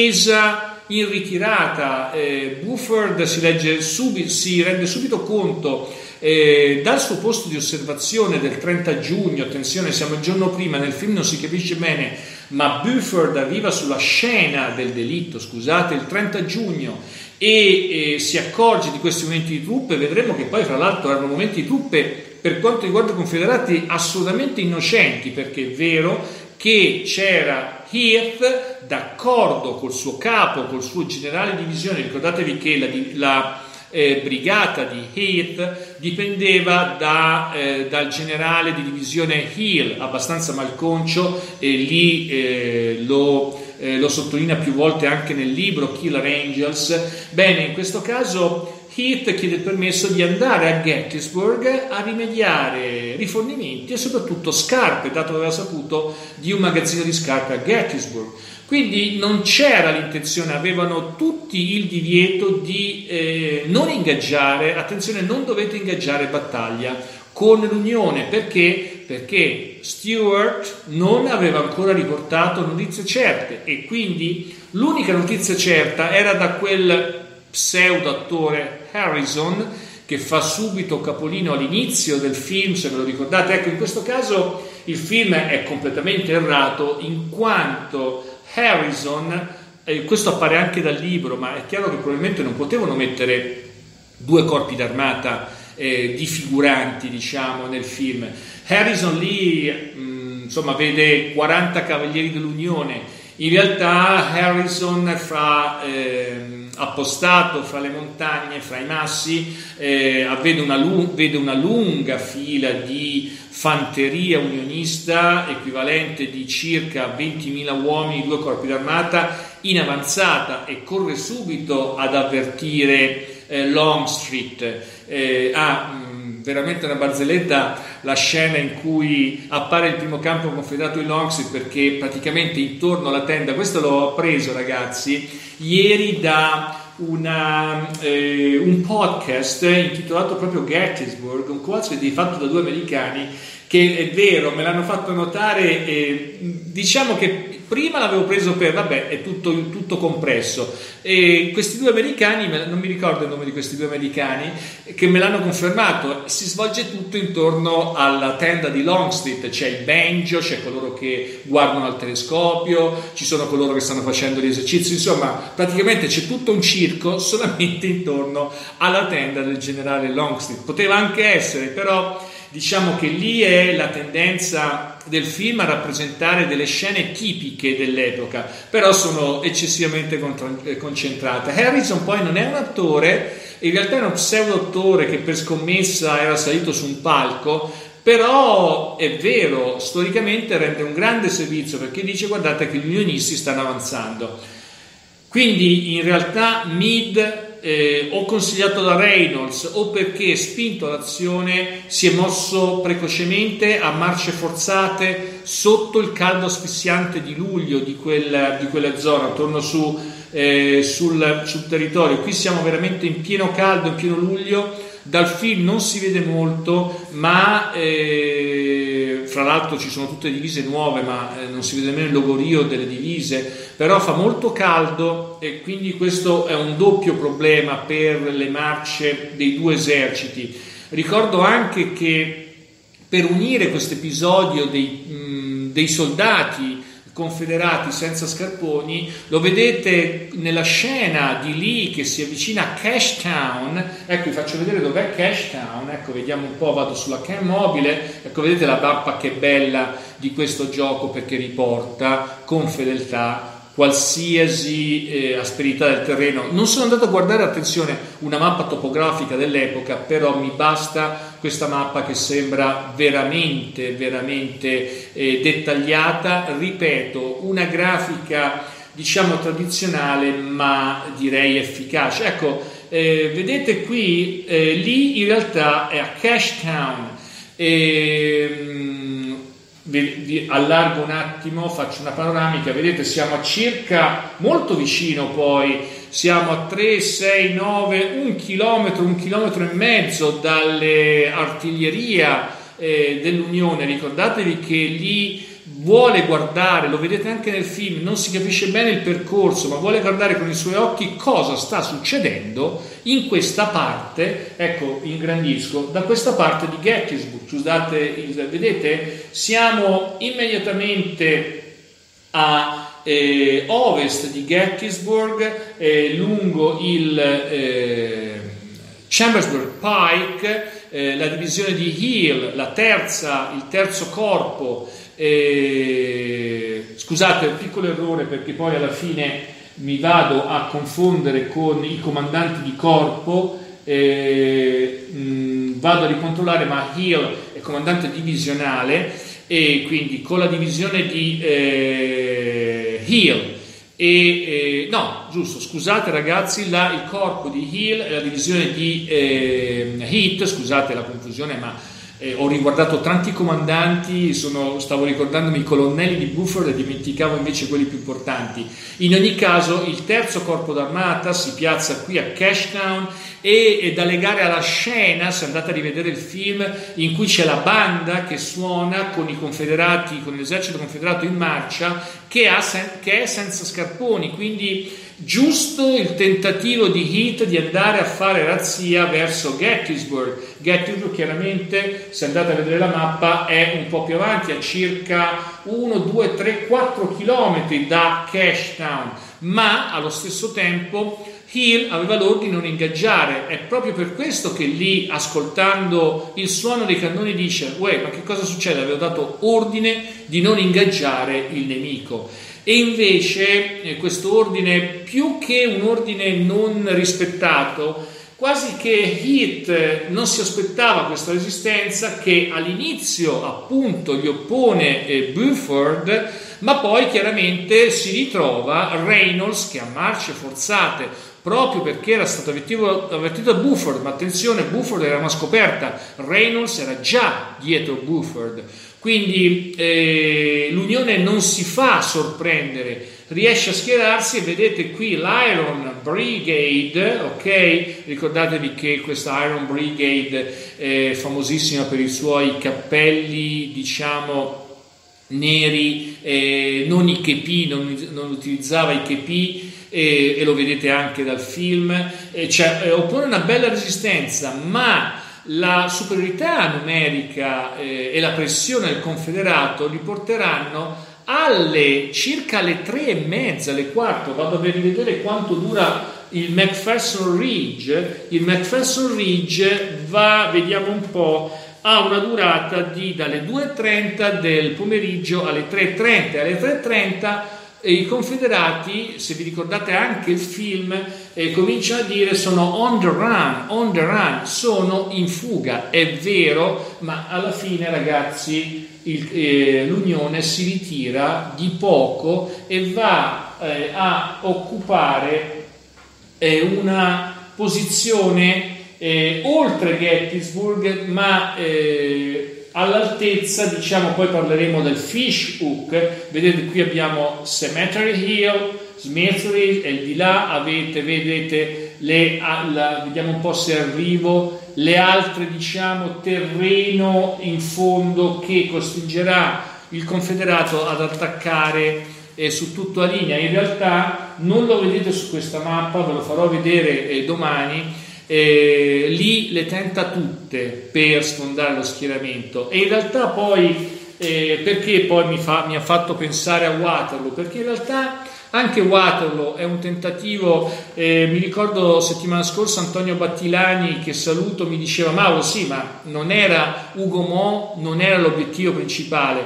difesa in ritirata. eh, Buford si, legge subi- si rende subito conto eh, dal suo posto di osservazione del trenta giugno, attenzione, siamo il giorno prima, nel film non si capisce bene, ma Buford arriva sulla scena del delitto, scusate, il trenta giugno, e eh, si accorge di questi movimenti di truppe. Vedremo che poi fra l'altro erano movimenti di truppe, per quanto riguarda i confederati, assolutamente innocenti, perché è vero che c'era Heath d'accordo col suo capo, col suo generale di divisione. Ricordatevi che la, la eh, brigata di Heath dipendeva da, eh, dal generale di divisione Hill, abbastanza malconcio, e lì eh, lo, eh, lo sottolinea più volte anche nel libro Killer Angels. Bene, in questo caso Heath chiede il permesso di andare a Gettysburg a rimediare rifornimenti e soprattutto scarpe, dato che aveva saputo di un magazzino di scarpe a Gettysburg. Quindi non c'era l'intenzione, avevano tutti il divieto di eh, non ingaggiare, attenzione, non dovete ingaggiare battaglia con l'Unione. Perché? Perché Stuart non aveva ancora riportato notizie certe, e quindi l'unica notizia certa era da quel pseudo attore Harrison, che fa subito capolino all'inizio del film, se ve lo ricordate. Ecco, in questo caso il film è completamente errato, in quanto Harrison, eh, questo appare anche dal libro, ma è chiaro che probabilmente non potevano mettere due corpi d'armata eh, di figuranti, diciamo, nel film. Harrison lì mh, insomma vede quaranta cavalieri dell'Unione. In realtà Harrison, fra eh, appostato fra le montagne, fra i massi, eh, vede, una lu- vede una lunga fila di fanteria unionista, equivalente di circa ventimila uomini, due corpi d'armata in avanzata, e corre subito ad avvertire eh, Longstreet. Eh, ah, mh, veramente una barzelletta la scena in cui appare il primo campo confederato di Longstreet, perché praticamente intorno alla tenda, questo l'ho appreso ragazzi ieri da una, eh, un podcast intitolato proprio Gettysburg, un podcast fatto da due americani, che è vero, me l'hanno fatto notare, eh, diciamo che prima l'avevo preso per, vabbè, è tutto, tutto compresso, e questi due americani, non mi ricordo il nome di questi due americani, che me l'hanno confermato. Si svolge tutto intorno alla tenda di Longstreet, c'è il banjo, c'è coloro che guardano al telescopio, ci sono coloro che stanno facendo gli esercizi, insomma praticamente c'è tutto un circo solamente intorno alla tenda del generale Longstreet. Poteva anche essere, però diciamo che lì è la tendenza del film a rappresentare delle scene tipiche dell'epoca, però sono eccessivamente concentrate. Harrison poi non è un attore, in realtà è uno pseudo attore che per scommessa era salito su un palco, però è vero, storicamente rende un grande servizio, perché dice: guardate che gli unionisti stanno avanzando. Quindi in realtà Meade, Eh, o consigliato da Reynolds o perché spinto all'azione, si è mosso precocemente a marce forzate sotto il caldo asfissiante di luglio di, quel, di quella zona, attorno su, eh, sul, sul territorio. Qui siamo veramente in pieno caldo, in pieno luglio. Dal film non si vede molto, ma eh, fra l'altro ci sono tutte divise nuove, ma eh, non si vede nemmeno il logorio delle divise, però fa molto caldo, e quindi questo è un doppio problema per le marce dei due eserciti. Ricordo anche che per unire questo episodio dei, mh, dei soldati confederati senza scarponi, lo vedete nella scena di Lee che si avvicina a Cashtown. Ecco, vi faccio vedere dov'è Cashtown. Ecco, vediamo un po', vado sulla cam mobile. Ecco, vedete la mappa che bella di questo gioco, perché riporta con fedeltà qualsiasi eh, asperità del terreno. Non sono andato a guardare, attenzione, una mappa topografica dell'epoca, però mi basta questa mappa che sembra veramente, veramente eh, dettagliata. Ripeto, una grafica diciamo tradizionale, ma direi efficace. Ecco, eh, vedete qui, eh, lì in realtà è a Cashtown. E, Vi, vi allargo un attimo, faccio una panoramica, vedete siamo a circa, molto vicino poi, siamo a tre, sei, nove, un chilometro, un chilometro e mezzo dalle artiglieria eh, dell'Unione. Ricordatevi che lì vuole guardare, lo vedete anche nel film, non si capisce bene il percorso, ma vuole guardare con i suoi occhi cosa sta succedendo in questa parte. Ecco, ingrandisco, da questa parte di Gettysburg, scusate, il, vedete, siamo immediatamente a eh, ovest di Gettysburg, eh, lungo il eh, Chambersburg Pike, eh, la divisione di Hill, la terza, il terzo corpo. Eh, scusate, un piccolo errore, perché poi alla fine mi vado a confondere con i comandanti di corpo, eh, mh, vado a ricontrollare, ma Hill è comandante divisionale, e quindi con la divisione di eh, Hill e eh, no, giusto, scusate ragazzi, la, il corpo di Hill e la divisione di eh, Heath, scusate la confusione, ma Eh, ho riguardato tanti comandanti, sono, stavo ricordandomi i colonnelli di Buford e dimenticavo invece quelli più importanti. In ogni caso, il terzo corpo d'armata si piazza qui a Cashtown e è da legare alla scena, se andate a rivedere il film, in cui c'è la banda che suona con i confederati, con l'esercito confederato in marcia, che, ha sen- che è senza scarponi, quindi giusto il tentativo di Heath di andare a fare razzia verso Gettysburg. Gettysburg chiaramente, se andate a vedere la mappa, è un po' più avanti, a circa uno, due, tre, quattro chilometri da Cashtown, ma allo stesso tempo Hill aveva l'ordine di non ingaggiare. È proprio per questo che lì, ascoltando il suono dei cannoni, dice: uè, ma che cosa succede? Avevo dato ordine di non ingaggiare il nemico. E invece eh, questo ordine, più che un ordine non rispettato, quasi che Heath non si aspettava questa resistenza, che all'inizio appunto gli oppone eh, Buford, ma poi chiaramente si ritrova Reynolds che a marce forzate, proprio perché era stato avvertito, avvertito da Buford, ma attenzione, Buford era una scoperta, Reynolds era già dietro Buford. Quindi eh, l'Unione non si fa sorprendere, riesce a schierarsi, e vedete qui l'Iron Brigade, ok? Ricordatevi che questa Iron Brigade è famosissima per i suoi cappelli, diciamo, neri, eh, non i chepi, non, non utilizzava i chepi, eh, e lo vedete anche dal film, eh, cioè, eh, oppone una bella resistenza, ma la superiorità numerica eh, e la pressione del confederato li porteranno alle circa alle tre e mezza, alle quattro. Vado a rivedere quanto dura il McPherson Ridge. Il McPherson Ridge va, vediamo un po', ha una durata di dalle due e trenta del pomeriggio alle tre e trenta. Alle tre e trenta e i confederati, se vi ricordate anche il film, eh, cominciano a dire sono on the run, on the run, sono in fuga. È vero, ma alla fine, ragazzi, il, eh, l'Unione si ritira di poco e va eh, a occupare eh, una posizione eh, oltre Gettysburg, ma eh, all'altezza, diciamo, poi parleremo del Fish Hook. Vedete qui abbiamo Cemetery Hill, Smithridge, e di là avete, vedete le, la, vediamo un po' se arrivo, le altre, diciamo, terreno in fondo che costringerà il confederato ad attaccare eh, su tutta la linea. In realtà non lo vedete su questa mappa, ve lo farò vedere eh, domani. Eh, lì le tenta tutte per sfondare lo schieramento, e in realtà poi eh, perché poi mi, fa, mi ha fatto pensare a Waterloo, perché in realtà anche Waterloo è un tentativo. eh, mi ricordo settimana scorsa Antonio Battilani, che saluto, mi diceva: Mauro, sì, ma non era Ugo Mo, non era l'obiettivo principale.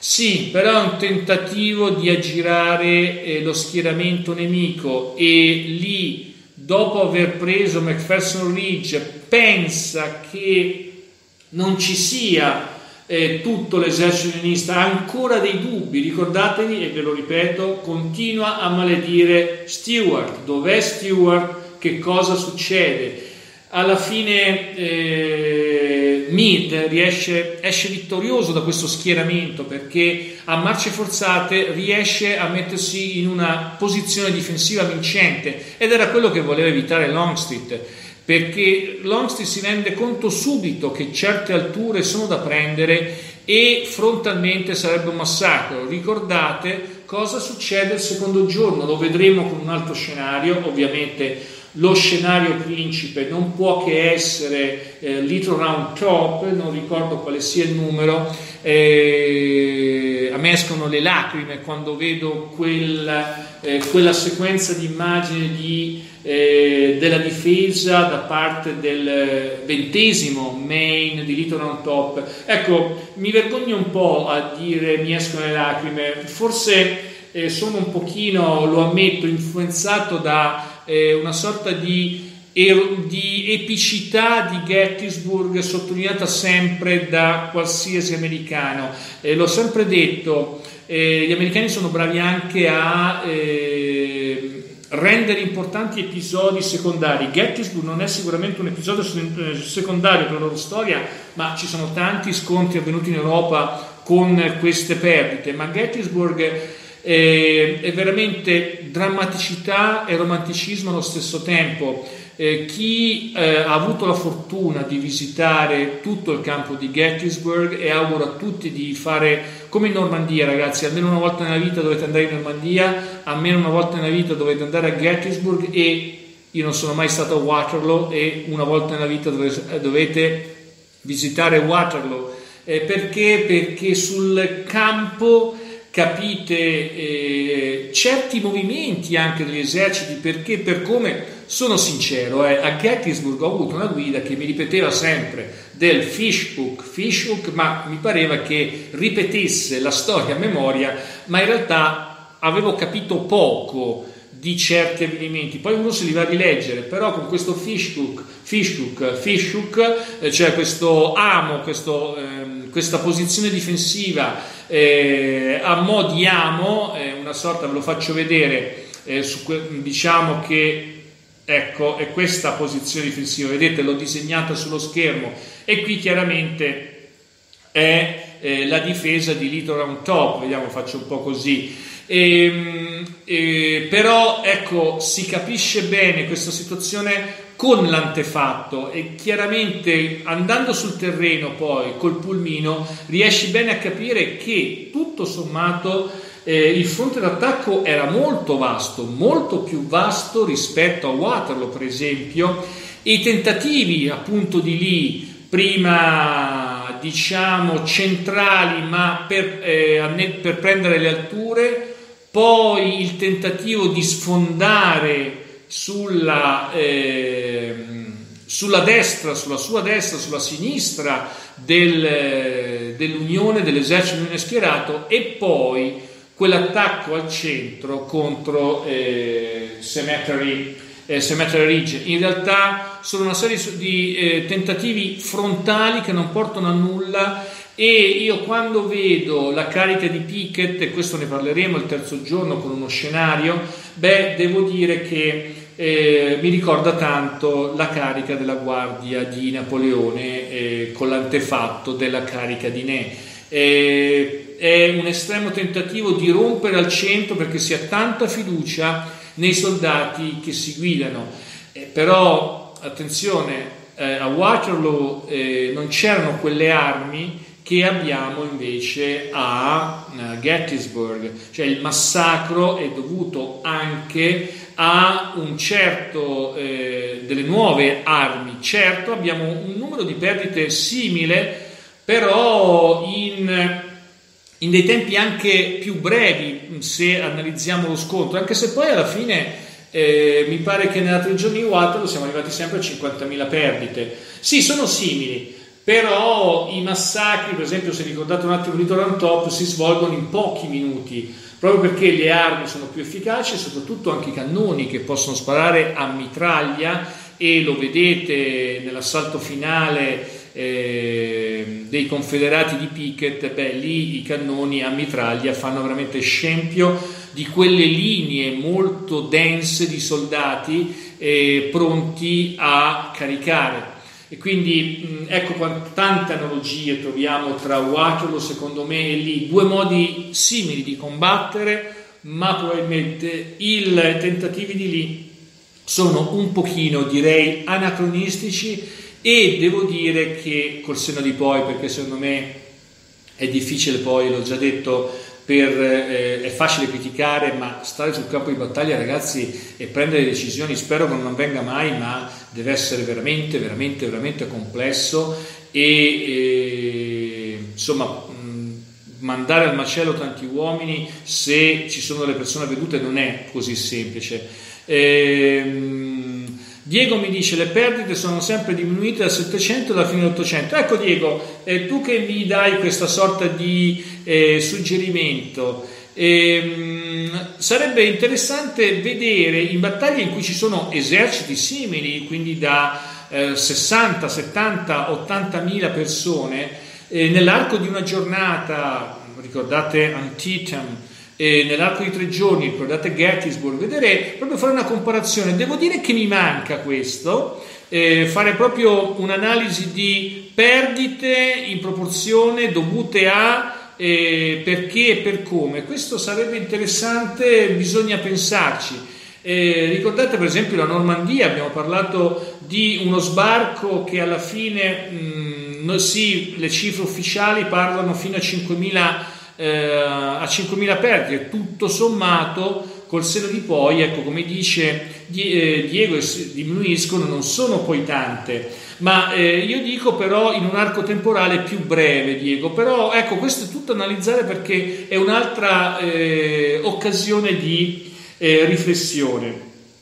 Sì, però è un tentativo di aggirare eh, lo schieramento nemico, e lì, dopo aver preso McPherson Ridge, pensa che non ci sia eh, tutto l'esercito unionista, ha ancora dei dubbi. Ricordatevi, e ve lo ripeto, continua a maledire Stewart. Dov'è Stewart? Che cosa succede? Alla fine eh, Meade riesce, esce vittorioso da questo schieramento, perché a marce forzate riesce a mettersi in una posizione difensiva vincente, ed era quello che voleva evitare Longstreet, perché Longstreet si rende conto subito che certe alture sono da prendere e frontalmente sarebbe un massacro. Ricordate cosa succede il secondo giorno, lo vedremo con un altro scenario. Ovviamente lo scenario principe non può che essere eh, Little Round Top, non ricordo quale sia il numero. Eh, a me escono le lacrime quando vedo quella, eh, quella sequenza di immagini di, eh, della difesa da parte del ventesimo Maine di Little Round Top. Ecco, mi vergogno un po' a dire mi escono le lacrime, forse eh, sono un pochino, lo ammetto, influenzato da Eh, una sorta di, er- di epicità di Gettysburg, sottolineata sempre da qualsiasi americano. Eh, l'ho sempre detto, eh, gli americani sono bravi anche a eh, rendere importanti episodi secondari. Gettysburg non è sicuramente un episodio secondario per la loro storia, ma ci sono tanti scontri avvenuti in Europa con queste perdite. Ma Gettysburg Eh, è veramente drammaticità e romanticismo allo stesso tempo. Eh, chi eh, ha avuto la fortuna di visitare tutto il campo di Gettysburg, e auguro a tutti di fare come in Normandia, ragazzi, almeno una volta nella vita dovete andare in Normandia, almeno una volta nella vita dovete andare a Gettysburg, e io non sono mai stato a Waterloo, e una volta nella vita dovete, dovete visitare Waterloo. Eh, perché? Perché sul campo capite eh, certi movimenti anche degli eserciti, perché per come, sono sincero, eh, a Gettysburg ho avuto una guida che mi ripeteva sempre del Fishhook, Fishhook, ma mi pareva che ripetesse la storia a memoria, ma in realtà avevo capito poco di certi avvenimenti. Poi uno se li va a rileggere, però con questo Fishhook, Fishhook, Fishhook, eh, cioè questo amo, questo, ehm, questa posizione difensiva eh, a mo' di amo, eh, una sorta, ve lo faccio vedere, eh, su que- diciamo che ecco, è questa posizione difensiva, vedete, l'ho disegnata sullo schermo, e qui chiaramente è eh, la difesa di Little Round Top, vediamo, faccio un po' così. E, e, però ecco, si capisce bene questa situazione con l'antefatto, e chiaramente andando sul terreno poi col pulmino riesci bene a capire che tutto sommato eh, il fronte d'attacco era molto vasto, molto più vasto rispetto a Waterloo per esempio, e i tentativi appunto di lì prima diciamo centrali, ma per, eh, per prendere le alture, poi il tentativo di sfondare sulla, eh, sulla destra, sulla sua destra, sulla sinistra del, dell'Unione, dell'esercito Unione schierato, e poi quell'attacco al centro contro eh, Cemetery, eh, Cemetery Ridge. In realtà sono una serie di eh, tentativi frontali che non portano a nulla. E io quando vedo la carica di Pickett, e questo ne parleremo il terzo giorno con uno scenario, beh, devo dire che eh, mi ricorda tanto la carica della guardia di Napoleone eh, con l'antefatto della carica di Ney. Eh, è un estremo tentativo di rompere al centro perché si ha tanta fiducia nei soldati che si guidano. Eh, però attenzione, eh, a Waterloo eh, non c'erano quelle armi che abbiamo invece a uh, Gettysburg, cioè il massacro è dovuto anche a un certo eh, delle nuove armi. Certo, abbiamo un numero di perdite simile, però in, in dei tempi anche più brevi se analizziamo lo scontro, anche se poi alla fine eh, mi pare che nella tre giorni di Waterloo siamo arrivati sempre a cinquantamila perdite. Sì, sono simili. però i massacri, per esempio, se ricordate un attimo di Torantop, si svolgono in pochi minuti, proprio perché le armi sono più efficaci e soprattutto anche i cannoni che possono sparare a mitraglia, e lo vedete nell'assalto finale eh, dei confederati di Pickett. Beh, lì i cannoni a mitraglia fanno veramente scempio di quelle linee molto dense di soldati eh, pronti a caricare. E quindi mh, ecco quante analogie troviamo tra Waterloo, secondo me, e lì, due modi simili di combattere, ma probabilmente i tentativi di lì sono un pochino, direi, anacronistici, e devo dire che col senno di poi, perché secondo me è difficile, poi l'ho già detto, per, eh, è facile criticare, ma stare sul campo di battaglia, ragazzi, e prendere decisioni, spero che non avvenga mai, ma deve essere veramente, veramente, veramente complesso, e eh, insomma mh, mandare al macello tanti uomini, se ci sono delle persone vedute, non è così semplice. Ehm, Diego mi dice: le perdite sono sempre diminuite dal settecento alla fine dell'ottocento. Ecco Diego, eh, tu che mi dai questa sorta di eh, suggerimento, ehm, sarebbe interessante vedere in battaglie in cui ci sono eserciti simili, quindi da eh, sessanta, settanta, ottantamila persone, eh, nell'arco di una giornata, ricordate Antietam, e nell'arco di tre giorni, ricordate Gettysburg, vedere, proprio fare una comparazione. Devo dire che mi manca questo, eh, fare proprio un'analisi di perdite in proporzione dovute a eh, perché e per come. Questo sarebbe interessante, bisogna pensarci. Eh, ricordate per esempio la Normandia, abbiamo parlato di uno sbarco che alla fine, mh, no, sì, le cifre ufficiali parlano fino a cinquemila a cinquemila perdite, tutto sommato col seno di poi, ecco, come dice Diego, diminuiscono, non sono poi tante, ma eh, io dico però in un arco temporale più breve, Diego. Però ecco, questo è tutto analizzare, perché è un'altra eh, occasione di eh, riflessione.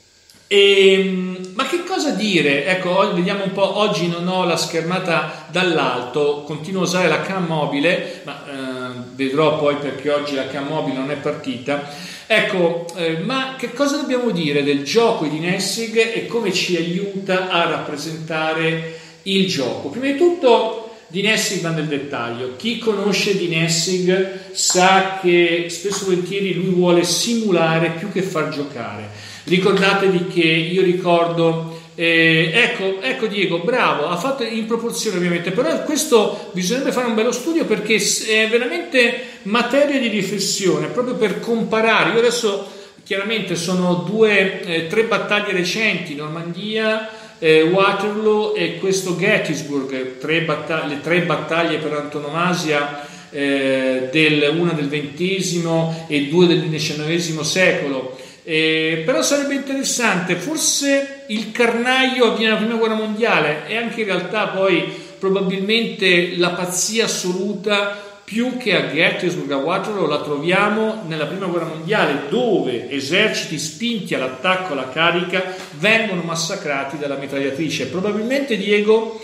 E, ma che cosa dire? Ecco, vediamo un po'. Oggi non ho la schermata dall'alto, continuo a usare la cam mobile, ma eh, vedrò poi perché oggi la cam mobile non è partita. Ecco, eh, ma che cosa dobbiamo dire del gioco di Nessig e come ci aiuta a rappresentare il gioco? Prima di tutto, di Nessig va nel dettaglio. Chi conosce di Nessig sa che spesso e volentieri lui vuole simulare più che far giocare. Ricordatevi che io ricordo, eh, ecco, ecco Diego, bravo, ha fatto in proporzione ovviamente, però questo bisognerebbe fare un bello studio, perché è veramente materia di riflessione, proprio per comparare. Io adesso chiaramente sono due, eh, tre battaglie recenti, Normandia, eh, Waterloo e questo Gettysburg, tre battaglie, le tre battaglie per antonomasia, eh, del, una del ventesimo e due del diciannovesimo secolo. Eh, però sarebbe interessante, forse il carnaio avviene nella prima guerra mondiale, e anche in realtà poi probabilmente la pazzia assoluta, più che a Gettysburg, a Waterloo, la troviamo nella prima guerra mondiale, dove eserciti spinti all'attacco, alla carica, vengono massacrati dalla mitragliatrice. Probabilmente, Diego,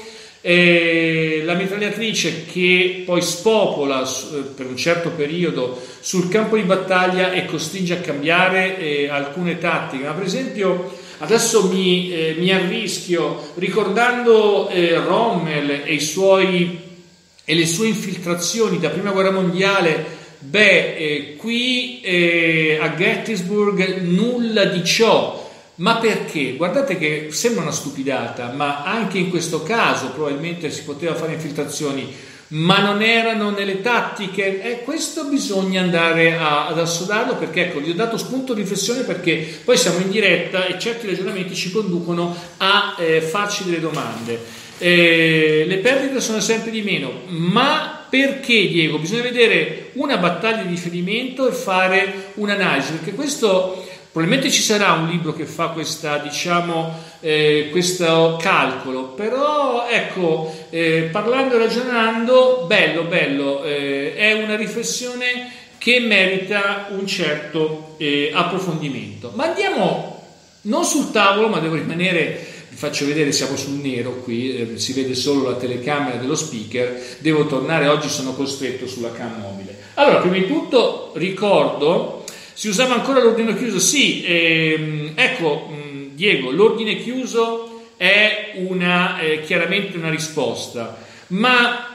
Eh, la mitragliatrice che poi spopola eh, per un certo periodo sul campo di battaglia e costringe a cambiare eh, alcune tattiche. Ma per esempio adesso mi, eh, mi arrischio ricordando eh, Rommel e i suoi e le sue infiltrazioni da prima guerra mondiale. Beh, eh, qui eh, a Gettysburg nulla di ciò. Ma perché? Guardate che sembra una stupidata, ma anche in questo caso probabilmente si poteva fare infiltrazioni, ma non erano nelle tattiche. E questo bisogna andare a, ad assodarlo, perché ecco, vi ho dato spunto di riflessione, perché poi siamo in diretta e certi ragionamenti ci conducono a eh, farci delle domande. Eh, le perdite sono sempre di meno, ma perché, Diego? Bisogna vedere una battaglia di riferimento e fare un'analisi, perché questo... Probabilmente ci sarà un libro che fa questa, diciamo, eh, questo calcolo, però ecco, eh, parlando e ragionando, bello, bello, eh, è una riflessione che merita un certo eh, approfondimento. Ma andiamo non sul tavolo, ma devo rimanere vi faccio vedere, siamo sul nero qui, eh, si vede solo la telecamera dello speaker, devo tornare, oggi sono costretto sulla cam mobile. Allora, prima di tutto ricordo, si usava ancora l'ordine chiuso? Sì, ehm, ecco mh, Diego, l'ordine chiuso è una, eh, chiaramente una risposta, ma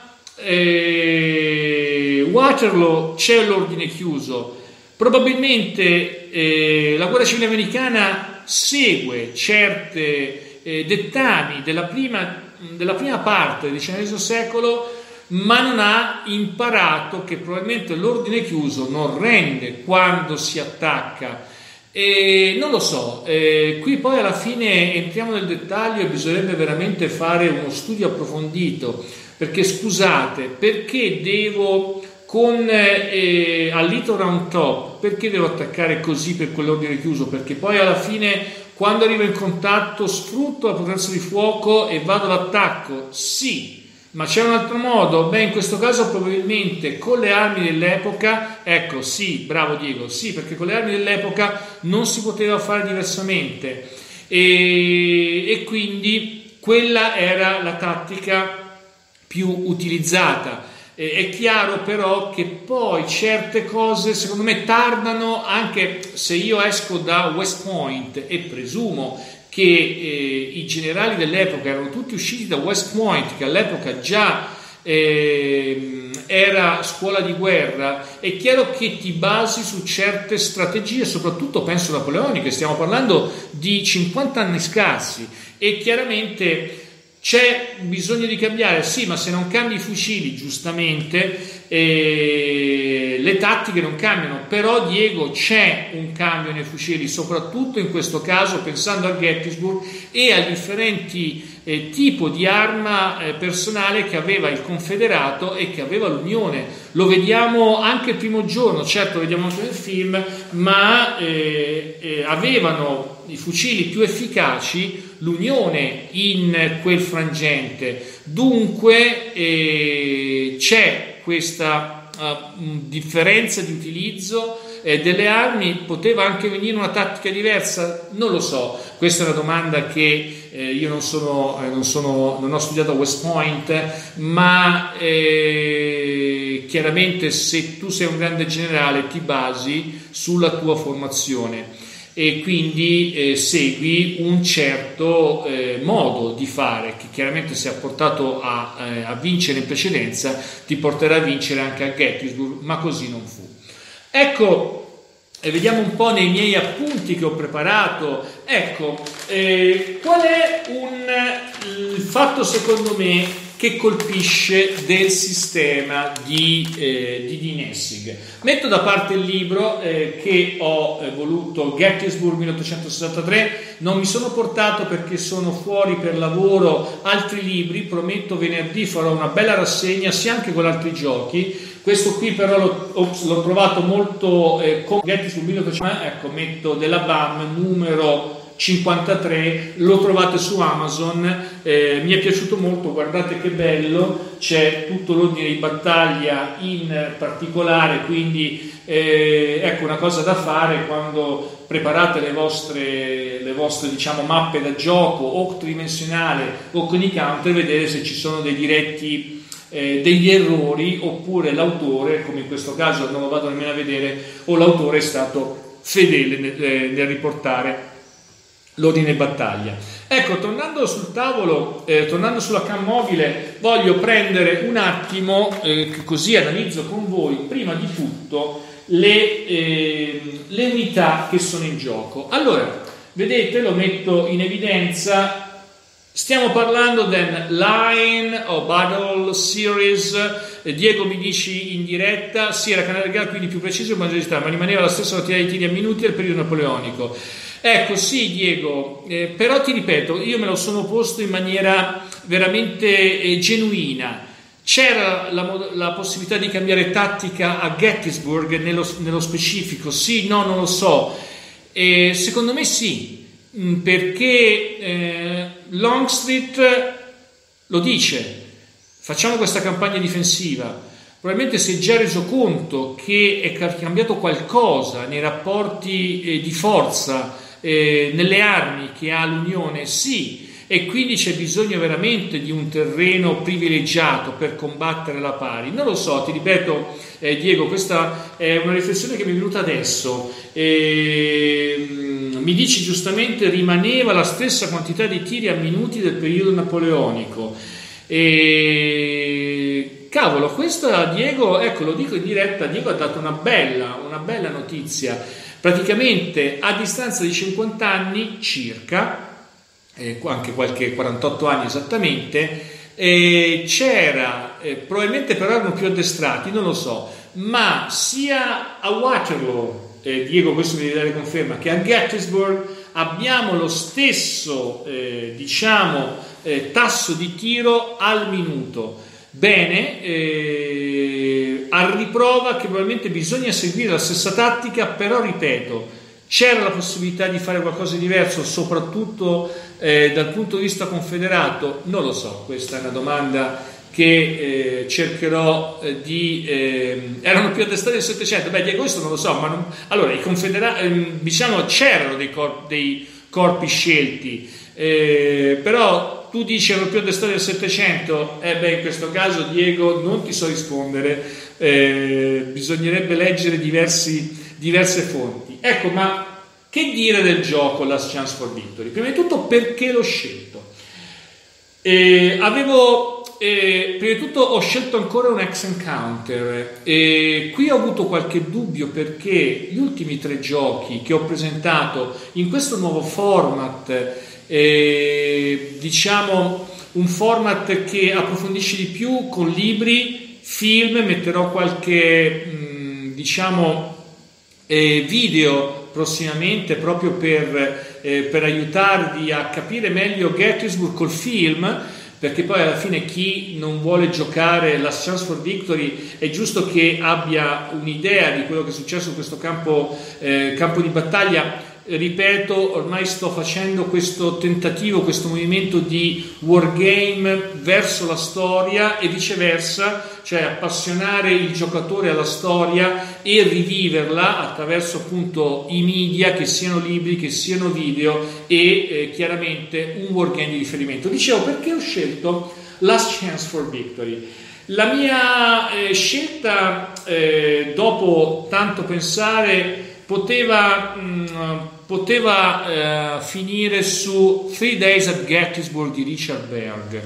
eh, Waterloo c'è l'ordine chiuso, probabilmente eh, la guerra civile americana segue certe eh, dettami della prima, della prima parte del diciannovesimo secolo, ma non ha imparato che probabilmente l'ordine chiuso non rende quando si attacca. E non lo so, eh, qui poi alla fine entriamo nel dettaglio e bisognerebbe veramente fare uno studio approfondito, perché scusate, perché devo con eh, a little round top, perché devo attaccare così per quell'ordine chiuso? Perché poi alla fine quando arrivo in contatto sfrutto la potenza di fuoco e vado all'attacco? Sì. Ma c'è un altro modo? Beh, in questo caso probabilmente con le armi dell'epoca, ecco, sì, bravo Diego, sì, perché con le armi dell'epoca non si poteva fare diversamente e, e quindi quella era la tattica più utilizzata. E, è chiaro però che poi certe cose secondo me tardano, anche se io esco da West Point e presumo che eh, i generali dell'epoca erano tutti usciti da West Point, che all'epoca già eh, era scuola di guerra, è chiaro che ti basi su certe strategie, soprattutto penso napoleoniche, stiamo parlando di cinquanta anni scarsi, e chiaramente c'è bisogno di cambiare, sì, ma se non cambi i fucili, giustamente, eh, le tattiche non cambiano. Però Diego, c'è un cambio nei fucili, soprattutto in questo caso pensando a Gettysburg e ai differenti eh, tipi di arma eh, personale che aveva il Confederato e che aveva l'Unione. Lo vediamo anche il primo giorno, certo lo vediamo anche nel film, ma eh, eh, avevano i fucili più efficaci l'Unione in quel frangente. Dunque eh, c'è questa uh, differenza di utilizzo eh, delle armi. Poteva anche venire una tattica diversa? Non lo so, questa è una domanda che eh, io non sono, eh, non sono non ho studiato a West Point, ma eh, chiaramente se tu sei un grande generale ti basi sulla tua formazione e quindi eh, segui un certo eh, modo di fare che chiaramente, se ha portato a, eh, a vincere in precedenza, ti porterà a vincere anche a Gettysburg, ma così non fu. Ecco, e vediamo un po' nei miei appunti che ho preparato. Ecco, eh, qual è un il fatto secondo me che colpisce del sistema di, eh, di Dean Essig. Metto da parte il libro eh, che ho eh, voluto, Gettysburg milleottocentosessantatré, non mi sono portato perché sono fuori per lavoro altri libri, prometto venerdì farò una bella rassegna sia anche con altri giochi. Questo qui però l'ho, ops, l'ho trovato molto eh, con Gettysburg milleottocentosessanta, ecco, metto della B A M numero cinquantatré, lo trovate su Amazon, eh, mi è piaciuto molto, guardate che bello, c'è tutto l'ordine di battaglia in particolare, quindi eh, ecco una cosa da fare quando preparate le vostre, le vostre diciamo mappe da gioco o tridimensionale o con i counter, vedere se ci sono dei diretti eh, degli errori, oppure l'autore, come in questo caso non lo vado nemmeno a vedere, o l'autore è stato fedele nel, nel riportare l'ordine battaglia. Ecco, tornando sul tavolo, eh, tornando sulla cam mobile, voglio prendere un attimo, eh, così analizzo con voi, prima di tutto, le, eh, le unità che sono in gioco. Allora, vedete, lo metto in evidenza, stiamo parlando del Line of Battle Series. eh, Diego mi dici in diretta, sì, era canale legale, quindi più preciso e maggiorità, ma rimaneva la stessa quantità di tiri a minuti del periodo napoleonico. Ecco, sì Diego, eh, però ti ripeto, io me lo sono posto in maniera veramente eh, genuina. C'era la, la possibilità di cambiare tattica a Gettysburg nello, nello specifico? Sì, no, non lo so. Eh, secondo me sì, perché eh, Longstreet lo dice, facciamo questa campagna difensiva. Probabilmente si è già reso conto che è cambiato qualcosa nei rapporti eh, di forza, Eh, nelle armi che ha l'Unione, sì, e quindi c'è bisogno veramente di un terreno privilegiato per combattere alla pari. Non lo so, ti ripeto, eh, Diego, questa è una riflessione che mi è venuta adesso. E, mi dici giustamente, rimaneva la stessa quantità di tiri a minuti del periodo napoleonico. E cavolo, questa, Diego, ecco, lo dico in diretta, Diego ha dato una bella, una bella notizia. Praticamente a distanza di cinquanta anni circa, eh, anche qualche quarantotto anni esattamente, eh, c'era, eh, probabilmente però erano più addestrati, non lo so, ma sia a Waterloo, eh, Diego questo mi devi dare conferma, che a Gettysburg abbiamo lo stesso, eh, diciamo, eh, tasso di tiro al minuto. Bene, eh, a riprova che probabilmente bisogna seguire la stessa tattica, però ripeto, c'era la possibilità di fare qualcosa di diverso, soprattutto eh, dal punto di vista confederato? Non lo so, questa è una domanda che eh, cercherò eh, di... Eh, erano più addestrati del settecento? Beh, di questo non lo so, ma non, allora i confederati, eh, diciamo, c'erano dei, cor- dei corpi scelti, eh, però tu dici erano più addestrati del settecento? Eh beh, in questo caso, Diego, non ti so rispondere, eh, bisognerebbe leggere diversi, diverse fonti. Ecco, ma che dire del gioco Last Chance for Victory? Prima di tutto, perché l'ho scelto? Eh, avevo, eh, prima di tutto ho scelto ancora un Hex Encounter, e qui ho avuto qualche dubbio perché gli ultimi tre giochi che ho presentato in questo nuovo format, eh, diciamo un format che approfondisce di più con libri, film, metterò qualche mh, diciamo eh, video prossimamente proprio per, eh, per aiutarvi a capire meglio Gettysburg col film, perché poi alla fine chi non vuole giocare Last Chance for Victory è giusto che abbia un'idea di quello che è successo in questo campo, eh, campo di battaglia. Ripeto, ormai sto facendo questo tentativo, questo movimento di wargame verso la storia e viceversa, cioè appassionare il giocatore alla storia e riviverla attraverso appunto i media, che siano libri, che siano video e eh, chiaramente un wargame di riferimento. Dicevo, perché ho scelto Last Chance for Victory? La mia eh, scelta, eh, dopo tanto pensare, poteva, mh, poteva eh, finire su Three Days at Gettysburg di Richard Berg.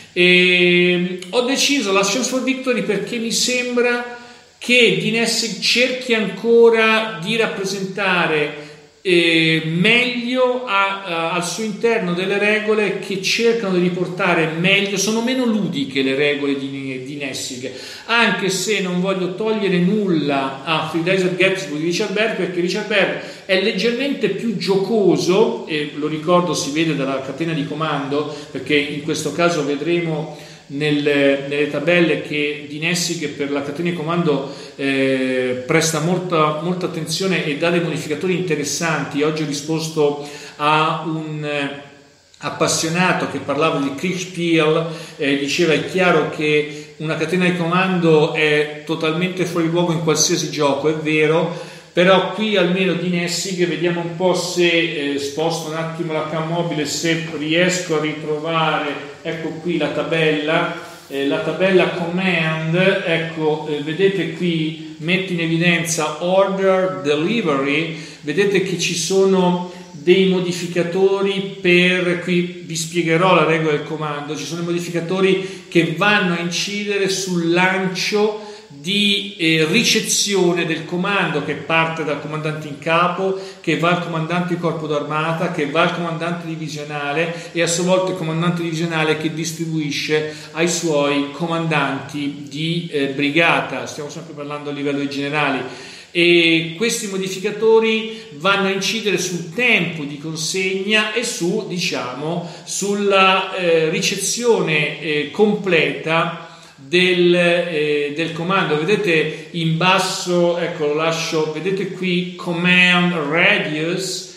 E ho deciso Last Chance for Victory perché mi sembra che Dean Essig cerchi ancora di rappresentare eh, meglio a, a, al suo interno delle regole che cercano di riportare meglio, sono meno ludiche le regole di, di Essig, anche se non voglio togliere nulla a Three Days at Gettysburg di Richard Berg, perché Richard Berg è leggermente più giocoso, e lo ricordo, si vede dalla catena di comando, perché in questo caso vedremo nelle, nelle tabelle che Dean Essig per la catena di comando eh, presta molta, molta attenzione e dà dei modificatori interessanti. Oggi ho risposto a un eh, appassionato che parlava di Kriegspiel, eh, diceva è chiaro che una catena di comando è totalmente fuori luogo in qualsiasi gioco, è vero, però qui almeno Dean Essig, vediamo un po' se eh, sposto un attimo la cam mobile, se riesco a ritrovare, ecco qui la tabella, eh, la tabella command, ecco, eh, vedete qui, metti in evidenza order delivery, vedete che ci sono dei modificatori per, qui vi spiegherò la regola del comando, ci sono modificatori che vanno a incidere sul lancio di eh, ricezione del comando, che parte dal comandante in capo, che va al comandante di corpo d'armata, che va al comandante divisionale e a sua volta il comandante divisionale che distribuisce ai suoi comandanti di eh, brigata. Stiamo sempre parlando a livello di generali. E questi modificatori vanno a incidere sul tempo di consegna e su, diciamo, sulla eh, ricezione eh, completa Del, eh, del comando. Vedete in basso, ecco lo lascio, vedete qui command radius,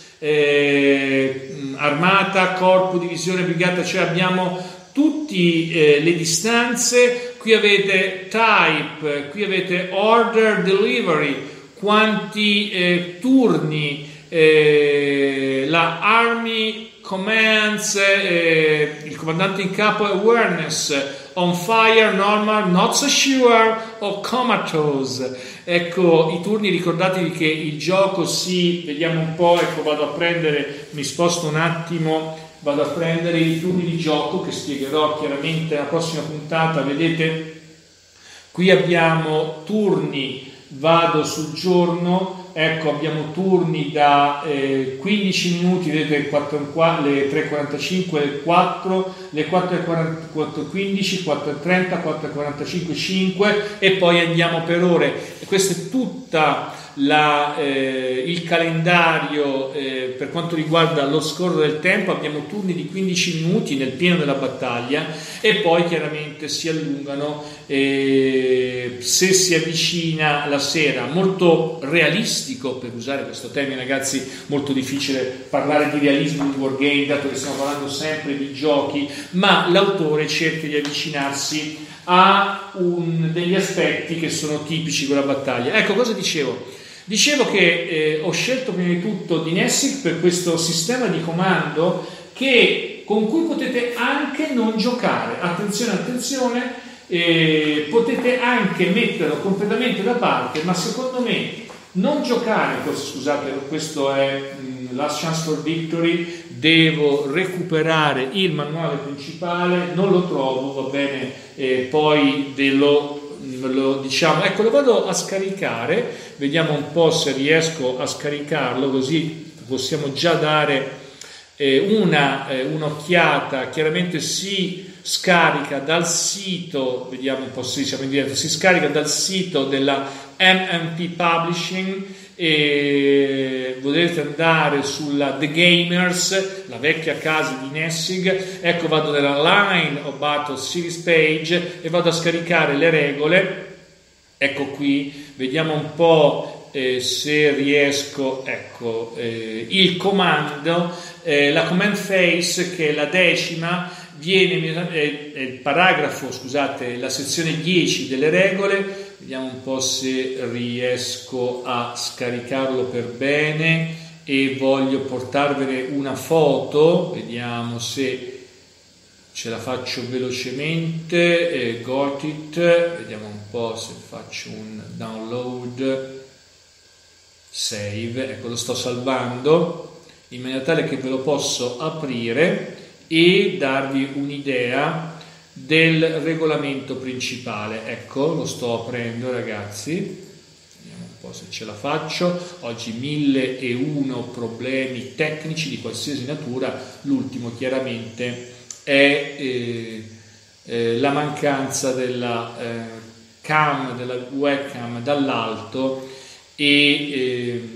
eh, armata, corpo, divisione, brigata, cioè abbiamo tutte eh, le distanze. Qui avete type, qui avete order delivery, quanti eh, turni eh, la army commands, eh, il comandante in capo awareness, on fire, normal, not so sure o comatose. Ecco i turni, ricordatevi che il gioco si, vediamo un po', ecco vado a prendere, mi sposto un attimo, vado a prendere i turni di gioco che spiegherò chiaramente nella prossima puntata. Vedete, qui abbiamo turni, vado sul giorno, ecco abbiamo turni da eh, quindici minuti, vedete le tre e quarantacinque, le quattro, le quattro e quindici, quattro e trenta, quattro e quarantacinque, cinque e poi andiamo per ore. E questa è tutta la, eh, il calendario eh, per quanto riguarda lo scorrere del tempo. Abbiamo turni di quindici minuti nel pieno della battaglia e poi chiaramente si allungano eh, se si avvicina la sera. Molto realistico, per usare questo termine, ragazzi, molto difficile parlare di realismo in wargame dato che stiamo parlando sempre di giochi, ma l'autore cerca di avvicinarsi a un, degli aspetti che sono tipici con la battaglia. Ecco cosa dicevo. Dicevo che eh, ho scelto prima di tutto Dynessic per questo sistema di comando che, con cui potete anche non giocare. Attenzione, attenzione, eh, potete anche metterlo completamente da parte, ma secondo me non giocare, scusate, questo è mh, Last Chance for Victory, devo recuperare il manuale principale, non lo trovo, va bene, eh, poi ve lo lo diciamo, ecco, lo vado a scaricare, vediamo un po' se riesco a scaricarlo, così possiamo già dare eh, una, eh, un'occhiata. Chiaramente si scarica dal sito, vediamo un po' se siamo in diretta, si scarica dal sito della M M P Publishing e potete andare sulla The Gamers, la vecchia casa di Nessig. Ecco, vado nella Line of Battle Series page e vado a scaricare le regole. Ecco qui, vediamo un po' eh, se riesco, ecco eh, il comando, eh, la command phase, che è la decima, viene eh, il paragrafo, scusate, la sezione dieci delle regole. Vediamo un po' se riesco a scaricarlo per bene e voglio portarvene una foto, vediamo se ce la faccio velocemente. eh, got it, vediamo un po' se faccio un download, save, ecco lo sto salvando in maniera tale che ve lo posso aprire e darvi un'idea del regolamento principale. Ecco, lo sto aprendo, ragazzi, vediamo un po' se ce la faccio. Oggi mille e uno problemi tecnici di qualsiasi natura, l'ultimo chiaramente è eh, eh, la mancanza della eh, cam, della webcam dall'alto e eh,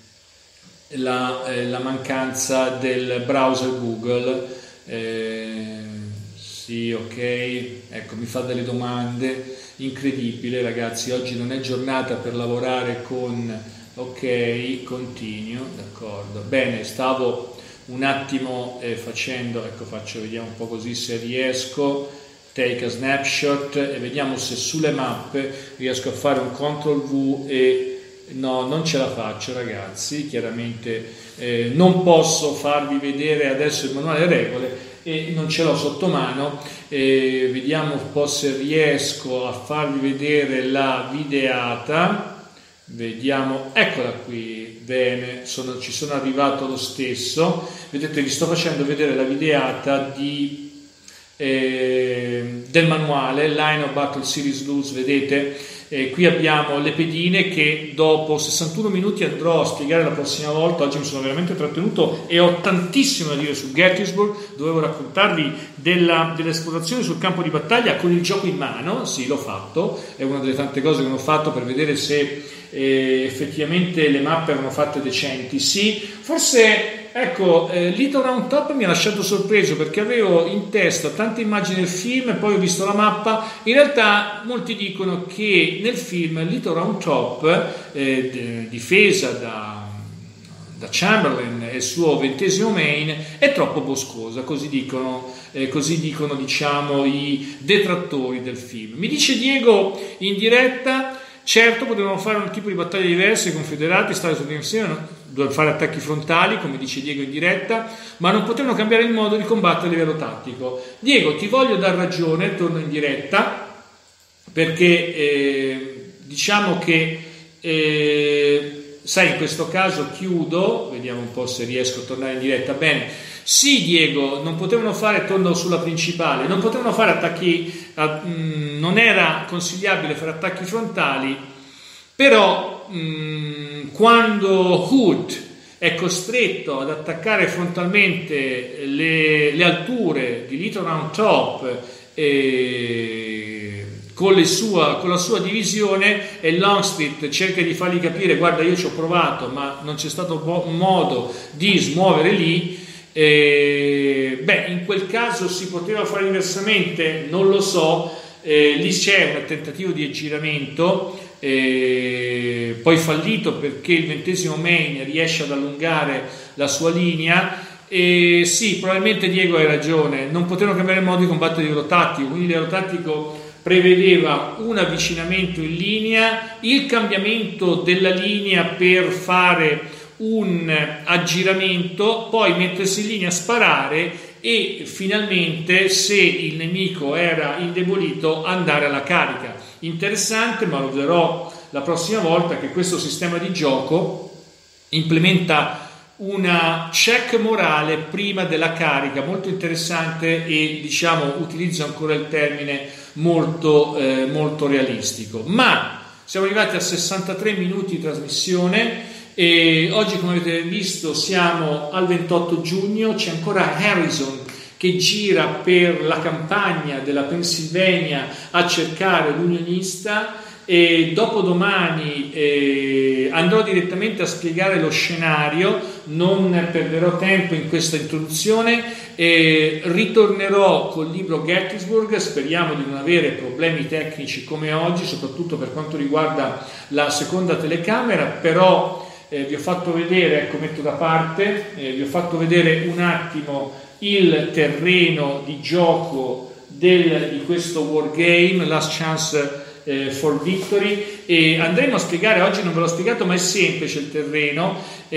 la, eh, la mancanza del browser Google. eh, Sì, ok, ecco, mi fa delle domande, incredibile, ragazzi, oggi non è giornata per lavorare con, ok, continuo, d'accordo, bene, stavo un attimo eh, facendo, ecco, faccio, vediamo un po' così se riesco, take a snapshot e vediamo se sulle mappe riesco a fare un control V e no, non ce la faccio, ragazzi, chiaramente eh, non posso farvi vedere adesso il manuale delle regole e non ce l'ho sotto mano. Eh, vediamo un po' se riesco a farvi vedere la videata, vediamo, eccola qui, bene, sono, ci sono arrivato lo stesso, vedete, vi sto facendo vedere la videata di, eh, del manuale Line of Battle Series Rules, vedete. Eh, qui abbiamo le pedine che dopo sessantuno minuti andrò a spiegare la prossima volta. Oggi mi sono veramente trattenuto e ho tantissimo da dire su Gettysburg. Dovevo raccontarvi della, dell'esplorazione sul campo di battaglia con il gioco in mano. Sì, l'ho fatto, è una delle tante cose che non ho fatto per vedere se eh, effettivamente le mappe erano fatte decenti. Sì, forse ecco, eh, Little Round Top mi ha lasciato sorpreso perché avevo in testa tante immagini del film e poi ho visto la mappa. In realtà molti dicono che nel film Little Round Top, eh, d- difesa da, da Chamberlain e il suo ventesimo Maine, è troppo boscosa, così dicono, eh, così dicono diciamo i detrattori del film. Mi dice Diego in diretta: certo, potevano fare un tipo di battaglie diverse, i confederati stare tutti insieme, dovevano fare attacchi frontali, come dice Diego in diretta, ma non potevano cambiare il modo di combattere a livello tattico. Diego, ti voglio dar ragione, torno in diretta, perché eh, diciamo che eh, sai, in questo caso chiudo, vediamo un po' se riesco a tornare in diretta. Bene, sì Diego, non potevano fare, torno sulla principale, non potevano fare attacchi, a, mh, non era consigliabile fare attacchi frontali, però mh, quando Hood è costretto ad attaccare frontalmente le, le alture di Little Round Top e Con, le sua, con la sua divisione, e Longstreet cerca di fargli capire: guarda, io ci ho provato ma non c'è stato un modo di smuovere lì. Eh, beh, in quel caso si poteva fare diversamente, non lo so. Eh, lì c'è un tentativo di aggiramento, eh, poi fallito, perché il ventesimo Maine riesce ad allungare la sua linea. E sì, probabilmente Diego hai ragione, non potevano cambiare il modo di combattere il livello tattico, quindi il livello tattico prevedeva un avvicinamento in linea, il cambiamento della linea per fare un aggiramento, poi mettersi in linea, sparare e finalmente, se il nemico era indebolito, andare alla carica. Interessante, ma lo vedrò la prossima volta, che questo sistema di gioco implementa una check morale prima della carica, molto interessante, e diciamo, utilizzo ancora il termine, molto, eh, molto realistico. Ma siamo arrivati a sessantatré minuti di trasmissione e oggi, come avete visto, siamo al ventotto giugno. C'è ancora Harrison che gira per la campagna della Pennsylvania a cercare l'unionista, e dopodomani eh, andrò direttamente a spiegare lo scenario, non perderò tempo in questa introduzione, eh, ritornerò col libro Gettysburg, speriamo di non avere problemi tecnici come oggi, soprattutto per quanto riguarda la seconda telecamera, però eh, vi ho fatto vedere, ecco, metto da parte, eh, vi ho fatto vedere un attimo il terreno di gioco del, di questo wargame, Last Chance for Victory, e andremo a spiegare, oggi non ve l'ho spiegato ma è semplice il terreno,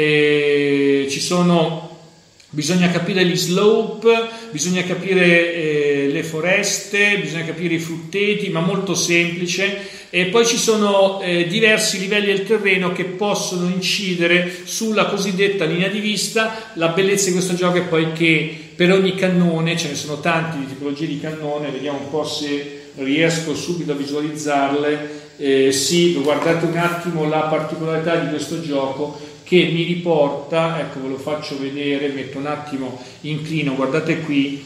eh, ci sono, bisogna capire gli slope, bisogna capire eh, le foreste, bisogna capire i frutteti, ma molto semplice, e poi ci sono eh, diversi livelli del terreno che possono incidere sulla cosiddetta linea di vista. La bellezza di questo gioco è poi che per ogni cannone, ce ne sono tanti di tipologie di cannone, vediamo un po' se riesco subito a visualizzarle. Eh, sì, guardate un attimo la particolarità di questo gioco, che mi riporta, ecco, ve lo faccio vedere, metto un attimo, inclino, guardate qui,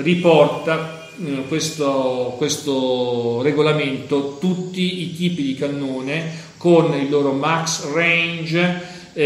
riporta eh, questo, questo regolamento tutti i tipi di cannone con il loro max range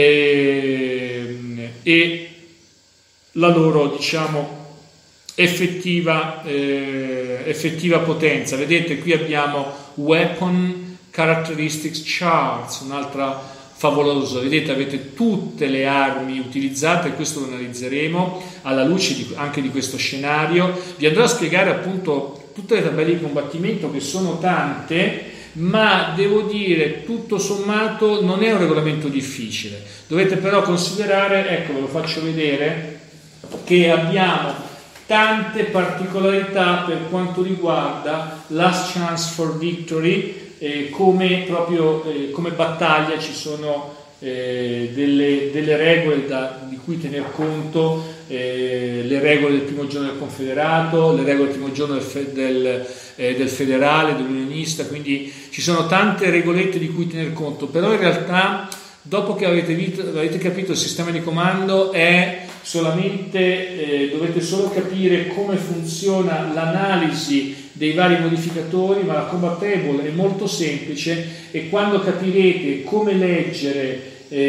eh, e la loro, diciamo, effettiva, eh, effettiva potenza. Vedete, qui abbiamo Weapon Characteristics Charts, un'altra favolosa. Vedete, avete tutte le armi utilizzate, questo lo analizzeremo alla luce di, anche di questo scenario. Vi andrò a spiegare appunto tutte le tabelle di combattimento, che sono tante, ma devo dire, tutto sommato non è un regolamento difficile. Dovete però considerare, ecco, ve lo faccio vedere, che abbiamo tante particolarità per quanto riguarda Last Chance for Victory, eh, come proprio eh, come battaglia ci sono eh, delle, delle regole da, di cui tener conto, eh, le regole del primo giorno del confederato, le regole del primo giorno del, fe, del, eh, del federale, dell'unionista, quindi ci sono tante regolette di cui tener conto, però in realtà dopo che avete, visto, avete capito il sistema di comando è solamente, eh, dovete solo capire come funziona l'analisi dei vari modificatori, ma la combat table è molto semplice, e quando capirete come leggere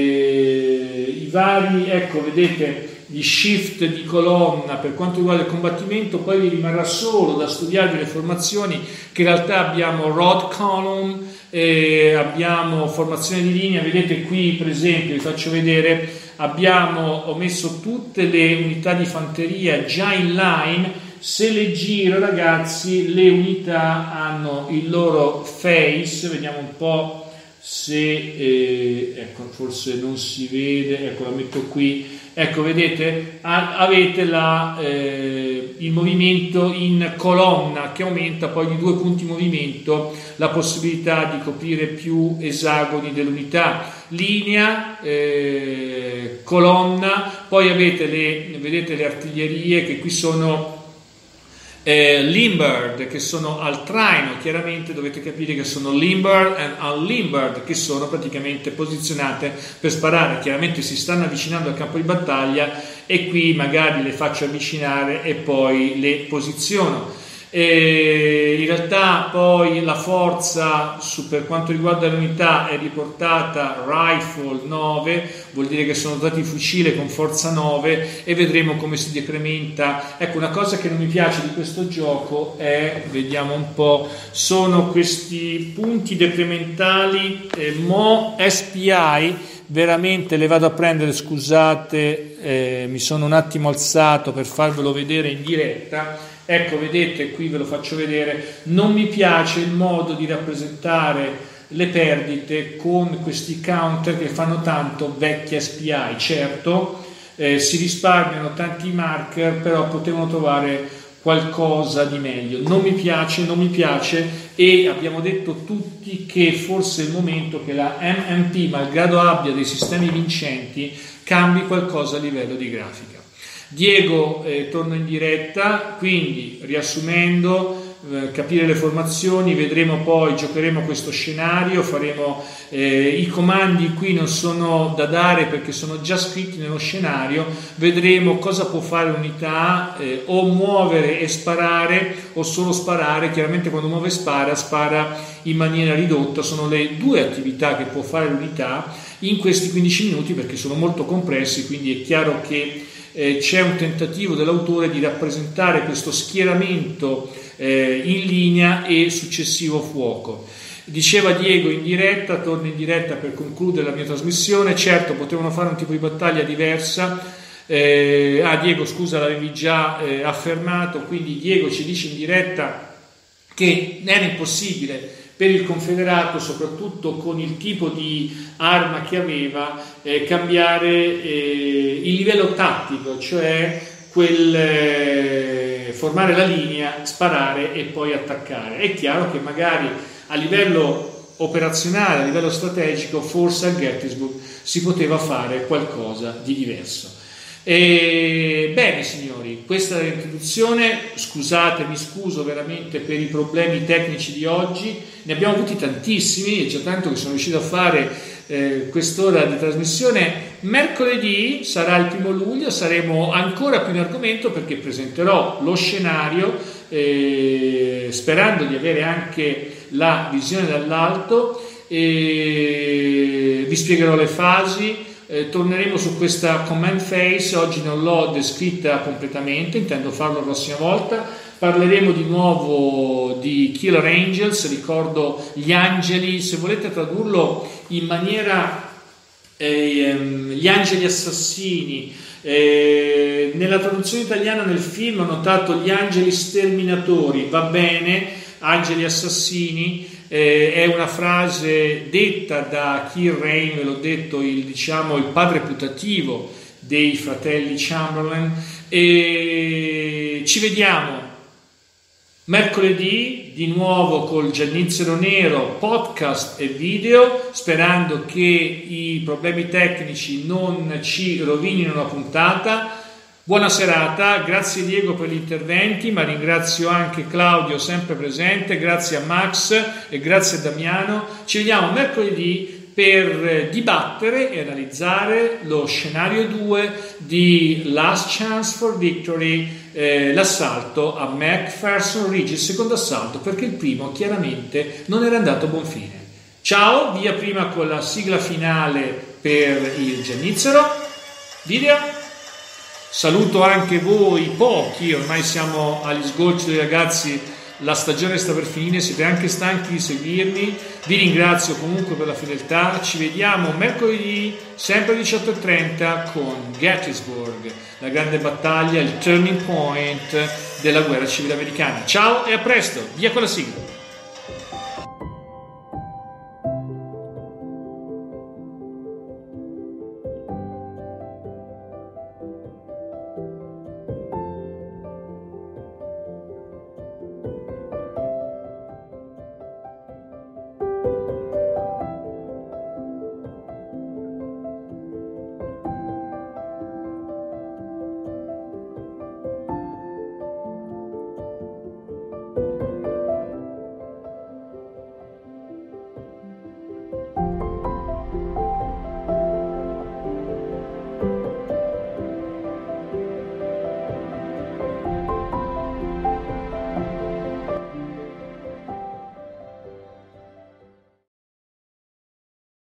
eh, i vari, ecco, vedete gli shift di colonna per quanto riguarda il combattimento, poi vi rimarrà solo da studiarvi le formazioni, che in realtà abbiamo rod column, eh, abbiamo formazione di linea. Vedete qui, per esempio, vi faccio vedere, abbiamo, ho messo tutte le unità di fanteria già in line. Se le giro, ragazzi, le unità hanno il loro face, vediamo un po' se eh, ecco, forse non si vede, ecco, la metto qui, ecco, vedete, a, avete la, eh, il movimento in colonna che aumenta poi di due punti movimento la possibilità di coprire più esagoni dell'unità, linea, eh, colonna, poi avete le, vedete le artiglierie che qui sono Eh, limbered, che sono al traino. Chiaramente dovete capire che sono limbered and unlimbered, che sono praticamente posizionate per sparare. Chiaramente si stanno avvicinando al campo di battaglia e qui magari le faccio avvicinare e poi le posiziono. E in realtà poi la forza su, per quanto riguarda l'unità è riportata rifle nove, vuol dire che sono dotati di fucile con forza nove, e vedremo come si decrementa. Ecco, una cosa che non mi piace di questo gioco è, vediamo un po', sono questi punti decrementali eh, Mo S P I, veramente le vado a prendere, scusate, eh, mi sono un attimo alzato per farvelo vedere in diretta. Ecco, vedete, qui ve lo faccio vedere, non mi piace il modo di rappresentare le perdite con questi counter che fanno tanto vecchia S P I. Certo, eh, si risparmiano tanti marker, però potevano trovare qualcosa di meglio. Non mi piace, non mi piace, e abbiamo detto tutti che forse è il momento che la M M P, malgrado abbia dei sistemi vincenti, cambi qualcosa a livello di grafica. Diego eh, torna in diretta, quindi riassumendo, eh, capire le formazioni, vedremo poi, giocheremo questo scenario, faremo eh, i comandi qui non sono da dare perché sono già scritti nello scenario, vedremo cosa può fare l'unità, eh, o muovere e sparare o solo sparare. Chiaramente quando muove e spara, spara in maniera ridotta, sono le due attività che può fare l'unità in questi quindici minuti perché sono molto compressi, quindi è chiaro che Eh, c'è un tentativo dell'autore di rappresentare questo schieramento eh, in linea e successivo fuoco. Diceva Diego in diretta, torno in diretta per concludere la mia trasmissione. Certo, potevano fare un tipo di battaglia diversa. Eh, ah, Diego, scusa, l'avevi già eh, affermato, quindi Diego ci dice in diretta che era impossibile per il confederato, soprattutto con il tipo di arma che aveva, eh, cambiare eh, il livello tattico, cioè quel eh, formare la linea, sparare e poi attaccare. È chiaro che magari a livello operazionale, a livello strategico, forse a Gettysburg si poteva fare qualcosa di diverso. E, bene signori, questa è l'introduzione. Scusate, mi scuso veramente per i problemi tecnici di oggi, ne abbiamo avuti tantissimi, e già tanto che sono riuscito a fare eh, quest'ora di trasmissione. Mercoledì sarà il primo luglio, saremo ancora più in argomento perché presenterò lo scenario, eh, sperando di avere anche la visione dall'alto, e vi spiegherò le fasi. Eh, torneremo su questa command phase, oggi non l'ho descritta completamente, intendo farlo la prossima volta. Parleremo di nuovo di Killer Angels, ricordo gli angeli, se volete tradurlo in maniera eh, gli angeli assassini. Eh, nella traduzione italiana nel film ho notato gli angeli sterminatori, va bene, angeli assassini. Eh, è una frase detta da Keir Rain, ve l'ho detto, il, diciamo, il padre putativo dei fratelli Chamberlain. E ci vediamo mercoledì di nuovo col Giannizzero Nero, podcast e video, sperando che i problemi tecnici non ci rovinino la puntata. Buona serata, grazie Diego per gli interventi, ma ringrazio anche Claudio sempre presente, grazie a Max e grazie a Damiano. Ci vediamo mercoledì per dibattere e analizzare lo scenario due di Last Chance for Victory, eh, l'assalto a McPherson Ridge, il secondo assalto, perché il primo chiaramente non era andato a buon fine. Ciao, via prima con la sigla finale per il Giannizzero video. Saluto anche voi, pochi, ormai siamo agli sgocci dei ragazzi, la stagione sta per finire, siete anche stanchi di seguirmi, vi ringrazio comunque per la fedeltà. Ci vediamo mercoledì, sempre alle diciotto e trenta, con Gettysburg, la grande battaglia, il turning point della guerra civile americana. Ciao e a presto, via con la sigla.